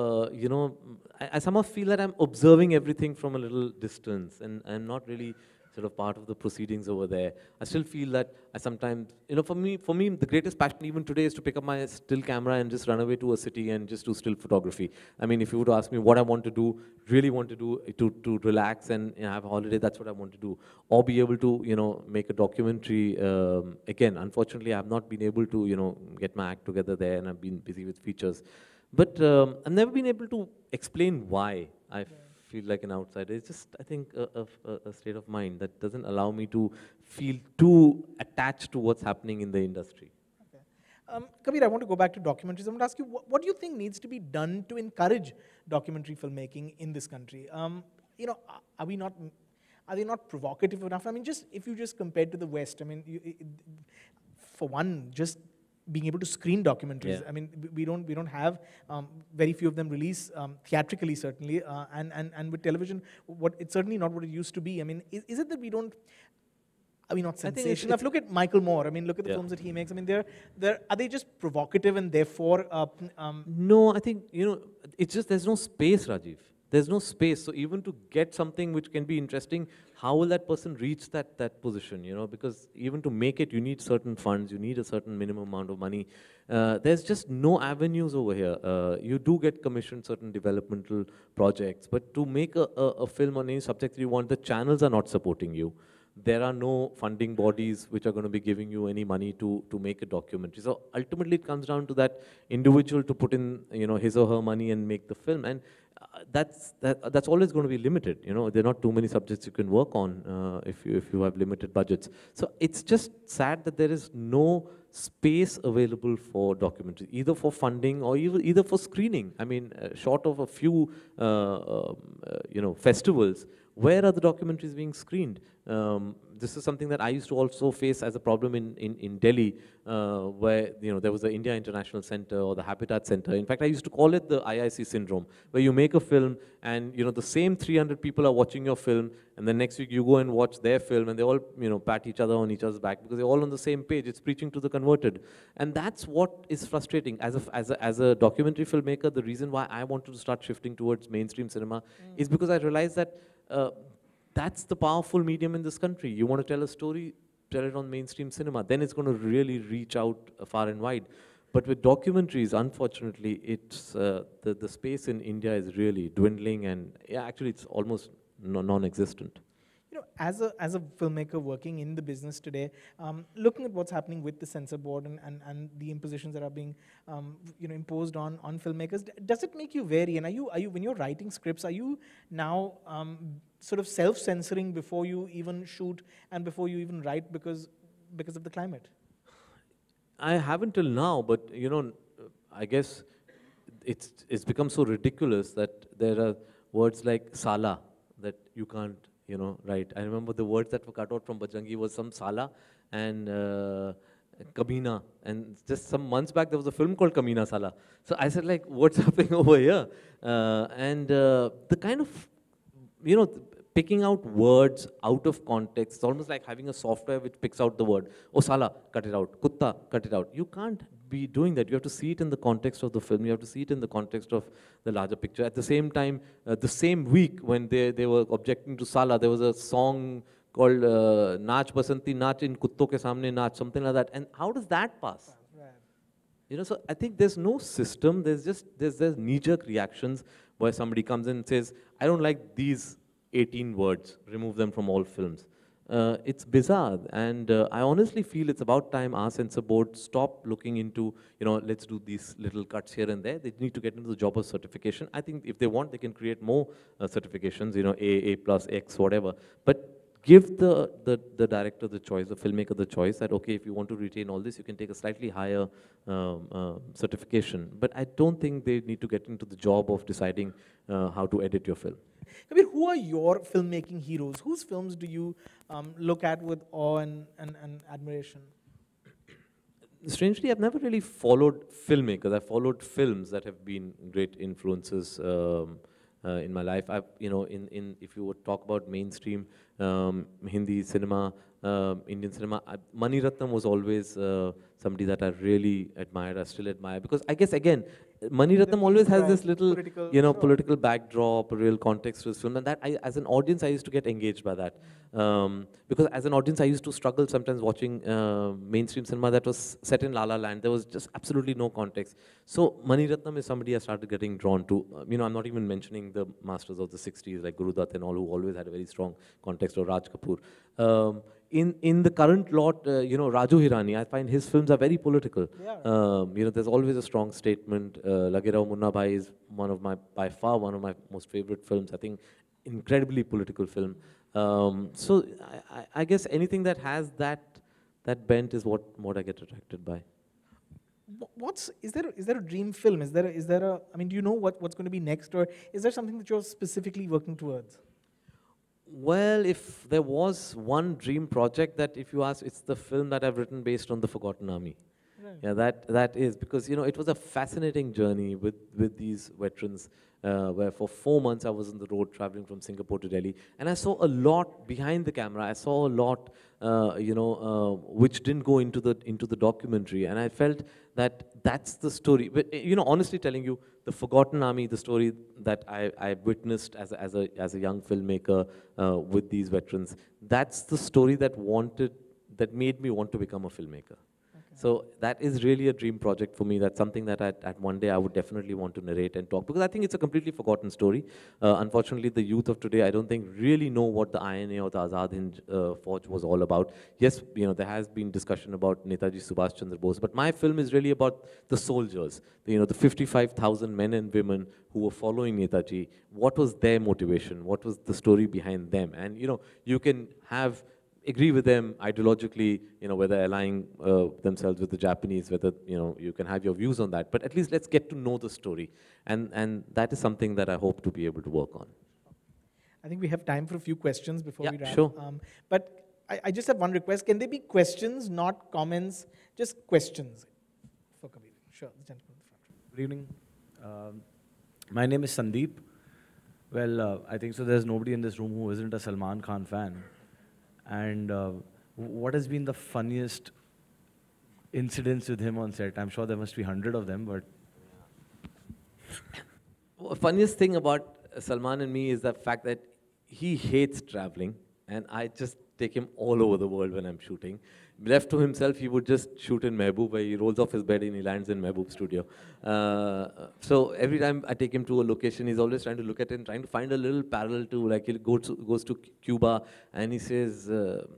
I somehow feel that I'm observing everything from a little distance, and I'm not really sort of part of the proceedings over there. I still feel that I sometimes, for me, the greatest passion even today is to pick up my still camera and just run away to a city and just do still photography. I mean, if you were to ask me what I want to do, really want to do, to relax and have a holiday, that's what I want to do. Or be able to, make a documentary. Again, unfortunately, I have not been able to, get my act together there, and I've been busy with features. But I've never been able to explain why I feel like an outsider. It's just, I think, a state of mind that doesn't allow me to feel too attached to what's happening in the industry. Okay. Kabir, I want to go back to documentaries. I want to ask you, what do you think needs to be done to encourage documentary filmmaking in this country? Are are they not provocative enough? I mean, just if you just compare to the West, I mean, for one, just being able to screen documentaries. Yeah. I mean, we don't have very few of them release theatrically, certainly, and with television, it's certainly not what it used to be. I mean, is it that we don't? I mean, not sensation. If look at Michael Moore. I mean, look at the films that he makes. I mean, are they just provocative and therefore? No, I think it's just there's no space, Rajiv. There's no space. So even to get something which can be interesting, how will that person reach that position? Because even to make it, you need certain funds. You need a certain minimum amount of money. There's just no avenues over here. You do get commissioned certain developmental projects, but to make a film on any subject that you want, the channels are not supporting you. There are no funding bodies which are going to be giving you any money to make a documentary. So ultimately, it comes down to that individual to put in his or her money and make the film, and that's always going to be limited. There are not too many subjects you can work on if you have limited budgets. So it's just sad that there is no space available for documentaries, either for funding or either for screening. I mean, short of a few festivals, where are the documentaries being screened? This is something that I used to also face as a problem in Delhi, where there was the India International Center or the Habitat Center. In fact, I used to call it the IIC syndrome, where you make a film and the same 300 people are watching your film, and then next week you go and watch their film, and they all pat each other on each other's back because they're all on the same page. It's preaching to the converted, and that's what is frustrating. As a documentary filmmaker, the reason why I wanted to start shifting towards mainstream cinema is because I realized that. That's the powerful medium in this country. You want to tell a story, tell it on mainstream cinema. Then it's going to really reach out far and wide. But with documentaries, unfortunately, it's the space in India is really dwindling, and actually it's almost non-existent. As a filmmaker working in the business today, looking at what's happening with the censor board and the impositions that are being imposed on filmmakers, does it make you wary? And are you when you're writing scripts, are you now sort of self-censoring before you even shoot and before you even write because of the climate? I haven't till now, but I guess it's become so ridiculous that there are words like sala that you can't right. I remember the words that were cut out from Bajrangi was some sala and Kamina. And just some months back, there was a film called Kamina Sala. So I said, like, what's happening over here? The kind of, picking out words out of context, it's almost like having a software which picks out the word. Oh, sala, cut it out. Kutta, cut it out. You can't be doing that. You have to see it in the context of the film. You have to see it in the context of the larger picture. At the same time, the same week when they were objecting to Sala, there was a song called Naach Basanti Naach in Kutto ke Samne Naach, something like that. And how does that pass? So I think there's no system. There's knee-jerk reactions where somebody comes in and says, I don't like these 18 words, remove them from all films. It's bizarre, and I honestly feel it's about time our censor board stop looking into, let's do these little cuts here and there. They need to get into the job of certification. I think if they want, they can create more certifications, A+, X, whatever. But give the director the choice, the filmmaker the choice that, okay, if you want to retain all this, you can take a slightly higher certification. But I don't think they need to get into the job of deciding how to edit your film. Kabir, who are your filmmaking heroes? Whose films do you look at with awe and admiration? Strangely, I've never really followed filmmakers. I've followed films that have been great influences in my life. If you would talk about mainstream Hindi cinema, Indian cinema, Mani Ratnam was always somebody that I really admired, I still admire. Because I guess, again, Mani Ratnam always has this little, political backdrop, a real context to his film. And that, as an audience, I used to get engaged by that. Because as an audience, I used to struggle sometimes watching mainstream cinema that was set in La La Land. There was just absolutely no context. So Mani Ratnam is somebody I started getting drawn to. I'm not even mentioning the masters of the 60s like Guru Dutt and all, who always had a very strong context, or Raj Kapoor. In the current lot, Raju Hirani, I find his films are very political. Yeah. There's always a strong statement. Lage Raho Munna Bhai is by far one of my most favorite films. I think incredibly political film. So I guess anything that has that bent is what I get attracted by. Is there a dream film? Is there a? I mean, do you know what's going to be next, or is there something that you're specifically working towards? Well, if there was one dream project that if you ask, it's the film that I've written based on the Forgotten Army. Right. Yeah, that is, because it was a fascinating journey with these veterans, where for 4 months I was on the road traveling from Singapore to Delhi, and I saw a lot behind the camera. I saw a lot, which didn't go into the documentary, and I felt that that's the story. But honestly telling you, the Forgotten Army, the story that I witnessed as a young filmmaker with these veterans, that's the story that made me want to become a filmmaker. So that is really a dream project for me. That's something that at one day I would definitely want to narrate and talk, because I think it's a completely forgotten story. Unfortunately, the youth of today, I don't think really know what the INA or the Azad Hind Fauj was all about. Yes, there has been discussion about Netaji Subhash Chandra Bose, but my film is really about the soldiers, the 55,000 men and women who were following Netaji. What was their motivation? What was the story behind them? And you can agree with them ideologically, whether aligning themselves with the Japanese, whether, you can have your views on that, but at least let's get to know the story. And that is something that I hope to be able to work on. I think we have time for a few questions before we wrap. Sure. But I just have one request. Can they be questions, not comments? Just questions for Kabir. Sure, the gentleman in the front. Good evening. My name is Sandeep. Well, I think so there's nobody in this room who isn't a Salman Khan fan. And what has been the funniest incidents with him on set? I'm sure there must be 100 of them, but... Well, funniest thing about Salman and me is the fact that he hates traveling, and I just take him all over the world when I'm shooting. Left to himself, he would just shoot in Mehboob, where he rolls off his bed and he lands in Mehboob studio. So every time I take him to a location, he's always trying to look at it and trying to find a little parallel to, like he goes to Cuba and he says,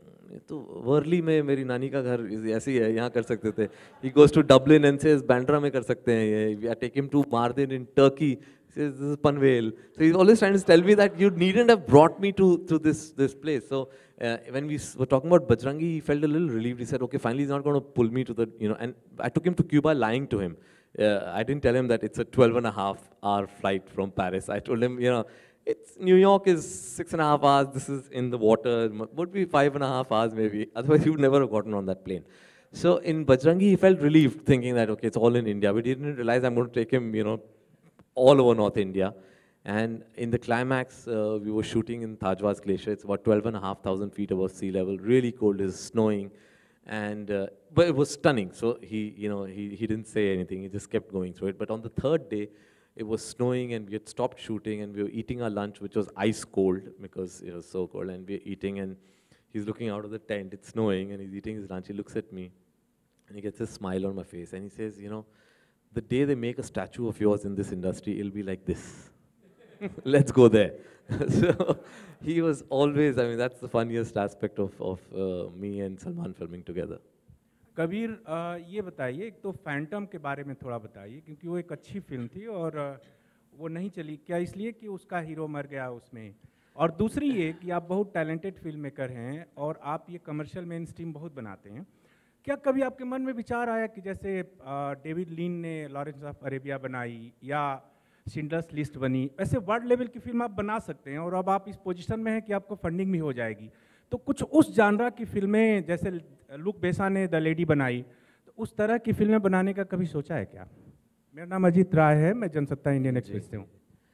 तो वर्ली में मेरी नानी का घर ऐसे ही है, यहाँ कर सकते थे. He goes to Dublin and says, Bandra में कर सकते हैं ये. I take him to Mardin in Turkey. He says, this is Panvel. So he's always trying to tell me that you needn't have brought me to this place. So when we were talking about Bajrangi, he felt a little relieved. He said, okay, finally he's not going to pull me to the, and I took him to Cuba lying to him. I didn't tell him that it's a 12.5-hour flight from Paris. I told him, New York is 6.5 hours, this is in the water, it would be 5.5 hours maybe, otherwise he would never have gotten on that plane. So in Bajrangi, he felt relieved, thinking that, okay, it's all in India, but he didn't realize I'm going to take him, all over North India. And in the climax, we were shooting in Thajwas Glacier. It's about 12,500 feet above sea level, really cold, it's snowing. And, but it was stunning, so he didn't say anything, he just kept going through it. But on the third day, it was snowing and we had stopped shooting and we were eating our lunch, which was ice cold because it was so cold, and we were eating and he's looking out of the tent, it's snowing, and he's eating his lunch. He looks at me and he gets a smile on my face and he says, the day they make a statue of yours in this industry, it'll be like this. Let's go there. So he was always, that's the funniest aspect of me and Salman filming together. Kabir ये बताइए, एक तो Phantom के बारे में थोड़ा बताइए, क्योंकि वो एक अच्छी फिल्म थी और वो नहीं चली, क्या इसलिए कि उसका हीरो मर गया उसमें? और दूसरी ये कि आप बहुत टैलेंटेड फिल्म मेकर हैं और आप ये कमर्शियल मेन स्ट्रीम बहुत बनाते हैं. क्या कभी आपके मन में विचार आया कि जैसे डेविड लिन ने लॉरेंस ऑफ अरेबिया बनाई या शिंडलर्स लिस्ट बनी, ऐसे वर्ल्ड लेवल की फिल्म आप बना सकते हैं और अब आप इस पोजीशन में हैं कि आपको फंडिंग भी हो जाएगी, तो कुछ उस जानरा की फिल्में जैसे लुक बेसा ने द लेडी बनाई, तो उस तरह की फिल्में बनाने का कभी सोचा है क्या? मेरा नाम अजीत राय है, मैं जनसत्ता इंडियन एक्सप्रेस से हूँ.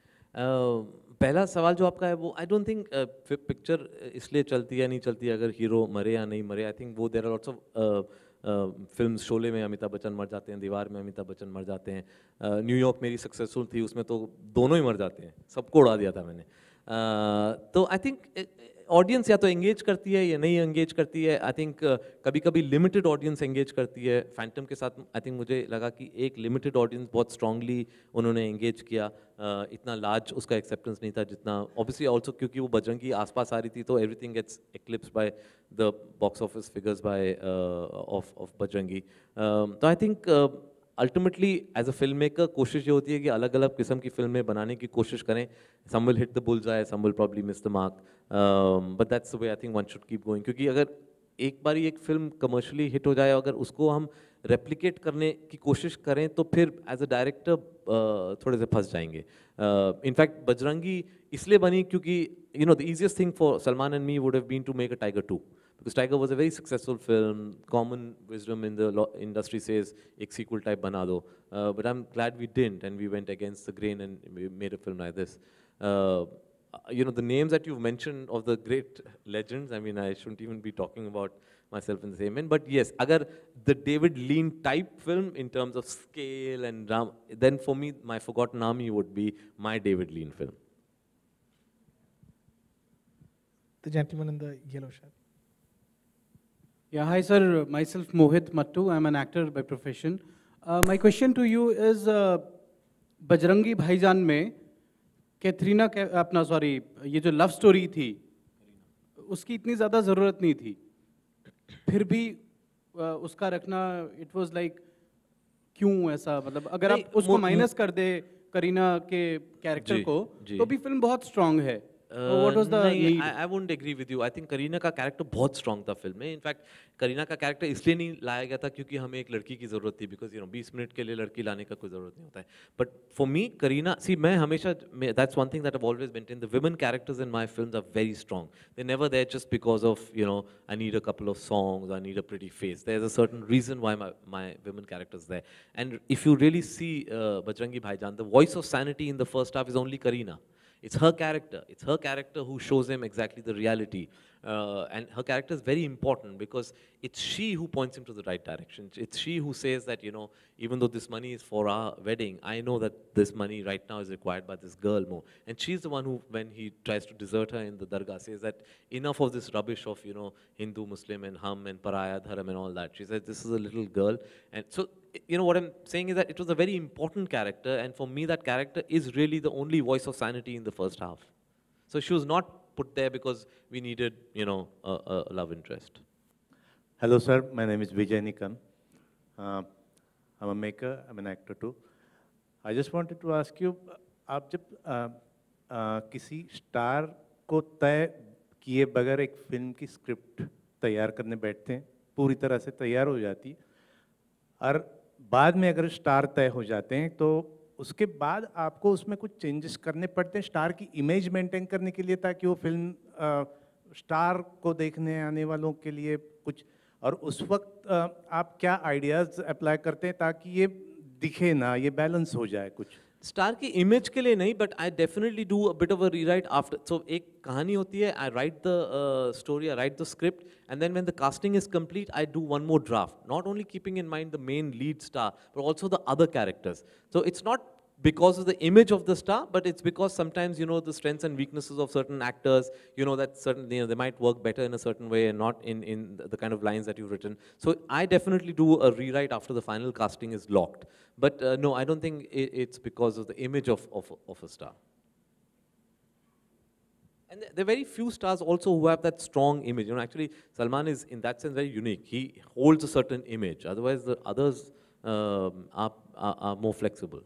पहला सवाल जो आपका है वो आई डोंट थिंक पिक्चर इसलिए चलती है नहीं चलती है अगर हीरो मरे या नहीं मरे. आई थिंक वो there are lots of film. Sholay में अमिताभ बच्चन मर जाते हैं, दीवार में अमिताभ बच्चन मर जाते हैं, न्यूयॉर्क मेरी सक्सेसफुल थी, उसमें तो दोनों ही मर जाते हैं, सबको उड़ा दिया था मैंने. तो आई थिंक ऑडियंस या तो एंगेज करती है या नहीं एंगेज करती है. आई थिंक कभी कभी लिमिटेड ऑडियंस एंगेज करती है. फैंटम के साथ आई थिंक मुझे लगा कि एक लिमिटेड ऑडियंस बहुत स्ट्रांगली उन्होंने एंगेज किया. इतना लार्ज उसका एक्सेप्टेंस नहीं था जितना ऑब्वियसली ऑल्सो क्योंकि वो बजरंगी आसपास आ रही थी, तो everything gets eclipse by the box office figures by of Bajrangi. तो I think ultimately as a film maker कोशिश ये होती है कि अलग अलग किस्म की फिल्में बनाने की कोशिश करें. Some will hit the bullseye, some will probably miss the mark, but that's the way I think one should keep going. क्योंकि अगर एक बारी एक फिल्म कमर्शियली हिट हो जाए, अगर उसको हम replicate करने की कोशिश करें तो फिर as a director थोड़े से फंस जाएंगे. In fact, बजरंगी इसलिए बनी क्योंकि you know the easiest thing for Salman and me would have been to make a Tiger 2. Because Tiger was a very successful film. Common wisdom in the industry says एक sequel type बना दो. But I'm glad we didn't, and we went against the grain and we made a film like this. You know, the names that you've mentioned of the great legends, I mean, I shouldn't even be talking about myself in the same end. But yes, agar the David Lean type film in terms of scale and drama, then for me, my Forgotten Army would be my David Lean film. The gentleman in the yellow shirt. Yeah, hi sir, myself Mohit Mattu, I'm an actor by profession. My question to you is, Bajrangi भाईजान में Katharina अपना sorry ये जो love story थी उसकी इतनी ज़्यादा ज़रूरत नहीं थी, फिर भी उसका रखना इट वाज लाइक क्यों ऐसा, मतलब अगर आप उसको माइनस कर दे करीना के कैरेक्टर को तो भी फिल्म बहुत स्ट्रांग है. What was the need? I wouldn't agree with you. I think Kareena का कैरेक्टर बहुत स्ट्रांग था फिल्म में. इनफैक्ट करीना का कैरेक्टर इसलिए नहीं लाया गया था क्योंकि हमें एक लड़की की जरूरत थी, बिकॉज 20 मिनट के लिए लड़की लाने का कोई जरूरत नहीं होता है. But for me Kareena, see मैं हमेशा, that's one thing that I've always maintained, the women characters in my films are very strong. They're never there just because of I need a couple of songs, I need a pretty face. There's a certain reason why my women characters there. And if you really see Bajrangi Bhaijaan, the voice of sanity in the first half is only Kareena. It's her character. It's her character who shows him exactly the reality. And her character is very important because it's she who points him to the right direction. It's she who says that, even though this money is for our wedding, I know that this money right now is required by this girl more. And she's the one who, when he tries to desert her in the dargah, says that enough of this rubbish of, Hindu, Muslim and hum and paraya dharam and all that. She says, this is a little girl. And so, what I'm saying is that it was a very important character, and for me that character is really the only voice of sanity in the first half. So she was not put there because we needed, a love interest. Hello sir, my name is Vijay Nikan. I'm a maker, I'm an actor too. I just wanted to ask you, आप जब किसी star को तय किए बगैर एक film की script तैयार करने बैठते हैं, पूरी तरह से तैयार हो जाती, और बाद में अगर स्टार तय हो जाते हैं तो उसके बाद आपको उसमें कुछ चेंजेस करने पड़ते हैं स्टार की इमेज मेंटेन करने के लिए, ताकि वो फिल्म स्टार को देखने आने वालों के लिए कुछ, और उस वक्त आप क्या आइडियाज़ अप्लाई करते हैं ताकि ये दिखे ना, ये बैलेंस हो जाए कुछ? स्टार की इमेज के लिए नहीं, but I definitely do a bit of a rewrite after. So एक कहानी होती है, I write the story, I write the script, and then when the casting is complete I do one more draft, not only keeping in mind the main lead star but also the other characters. So it's not because of the image of the star, but it's because sometimes, the strengths and weaknesses of certain actors, that certain, they might work better in a certain way and not in the kind of lines that you've written. So I definitely do a rewrite after the final casting is locked. But no, I don't think it's because of the image of a star. And there are very few stars also who have that strong image. Actually, Salman is, in that sense, very unique. He holds a certain image. Otherwise, the others are more flexible.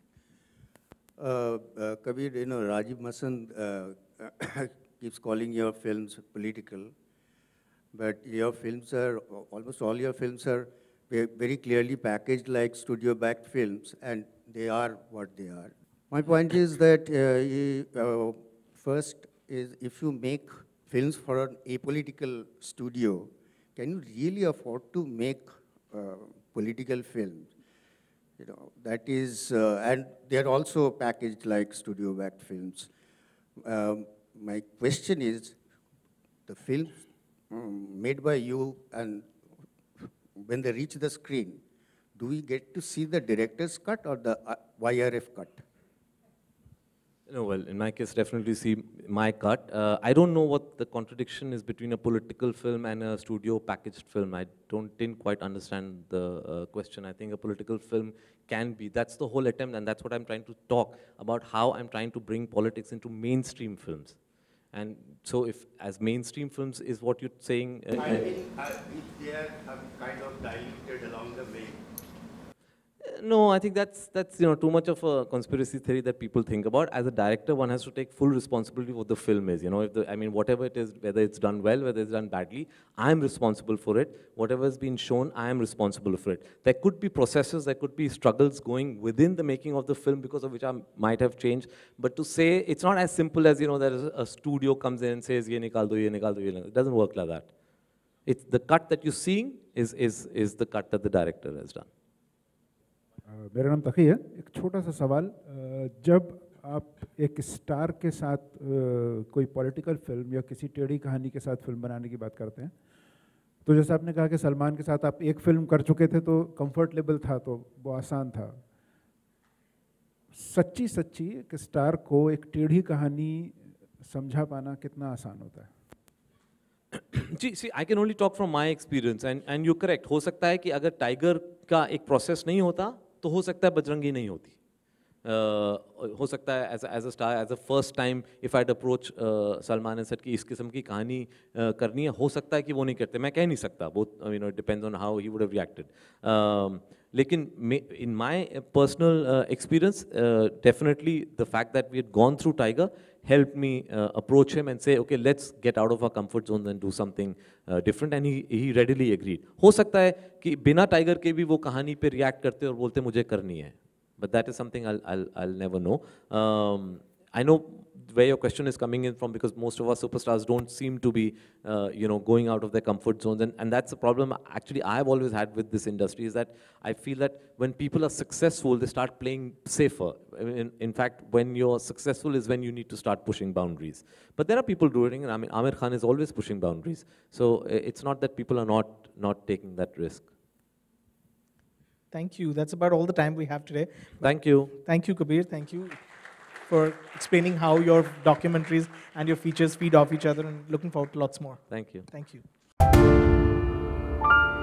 Kabir, Rajiv Masand keeps calling your films political, but your films are, almost all your films are very clearly packaged like studio-backed films, and they are what they are. My point is that first is, if you make films for an apolitical studio, can you really afford to make political films? That is, and they're also packaged like studio-backed films. My question is, the films made by you, and when they reach the screen, do we get to see the director's cut or the YRF cut? No, well, in my case, definitely see my cut. I don't know what the contradiction is between a political film and a studio packaged film. I didn't quite understand the question. I think a political film can be, that's the whole attempt, and that's what I'm trying to talk about, how I'm trying to bring politics into mainstream films. And so if, as mainstream films is what you're saying... I mean, they are kind of diluted along the way. No, I think that's too much of a conspiracy theory that people think about. As a director, one has to take full responsibility for what the film is. Whatever it is, whether it's done well, whether it's done badly, I'm responsible for it. Whatever has been shown, I am responsible for it. There could be processes, there could be struggles going within the making of the film because of which I might have changed. But to say it's not as simple as that a studio comes in and says, "Ye nikal do, ye nikal do, ye nikal do." It doesn't work like that. It's the cut that you're seeing is the cut that the director has done. मेरा नाम तकी है। एक छोटा सा सवाल, जब आप एक स्टार के साथ कोई पॉलिटिकल फिल्म या किसी टेढ़ी कहानी के साथ फिल्म बनाने की बात करते हैं, तो जैसे आपने कहा कि सलमान के साथ आप एक फिल्म कर चुके थे तो कंफर्ट लेवल था, तो वो आसान था। सच्ची सच्ची एक स्टार को एक टेढ़ी कहानी समझा पाना कितना आसान होता है? See, I can only talk from my experience, and you're correct. हो सकता है कि अगर टाइगर का एक प्रोसेस नहीं होता तो हो सकता है बजरंगी नहीं होती। हो सकता है as a star, as a first time if I'd approach Salman and said कि इस किस्म की कहानी करनी है, हो सकता है कि वो नहीं करते, मैं कह नहीं सकता, both it depends on how he would have reacted. लेकिन in my personal experience, definitely the fact that we had gone through Tiger helped me approach him and say, okay, let's get out of our comfort zone and do something different, and he readily agreed. हो सकता है कि बिना tiger के भी वो कहानी पे react करते और बोलते मुझे करनी है, but that is something I'll never know. I know where your question is coming in from, because most of our superstars don't seem to be, going out of their comfort zones, and that's the problem actually I've always had with this industry, is that I feel that when people are successful, they start playing safer. In fact, when you're successful is when you need to start pushing boundaries. But there are people doing it. I mean, Amir Khan is always pushing boundaries. So it's not that people are not taking that risk. Thank you. That's about all the time we have today. Thank you. Thank you, Kabir. Thank you for explaining how your documentaries and your features feed off each other, and looking forward to lots more. Thank you. Thank you.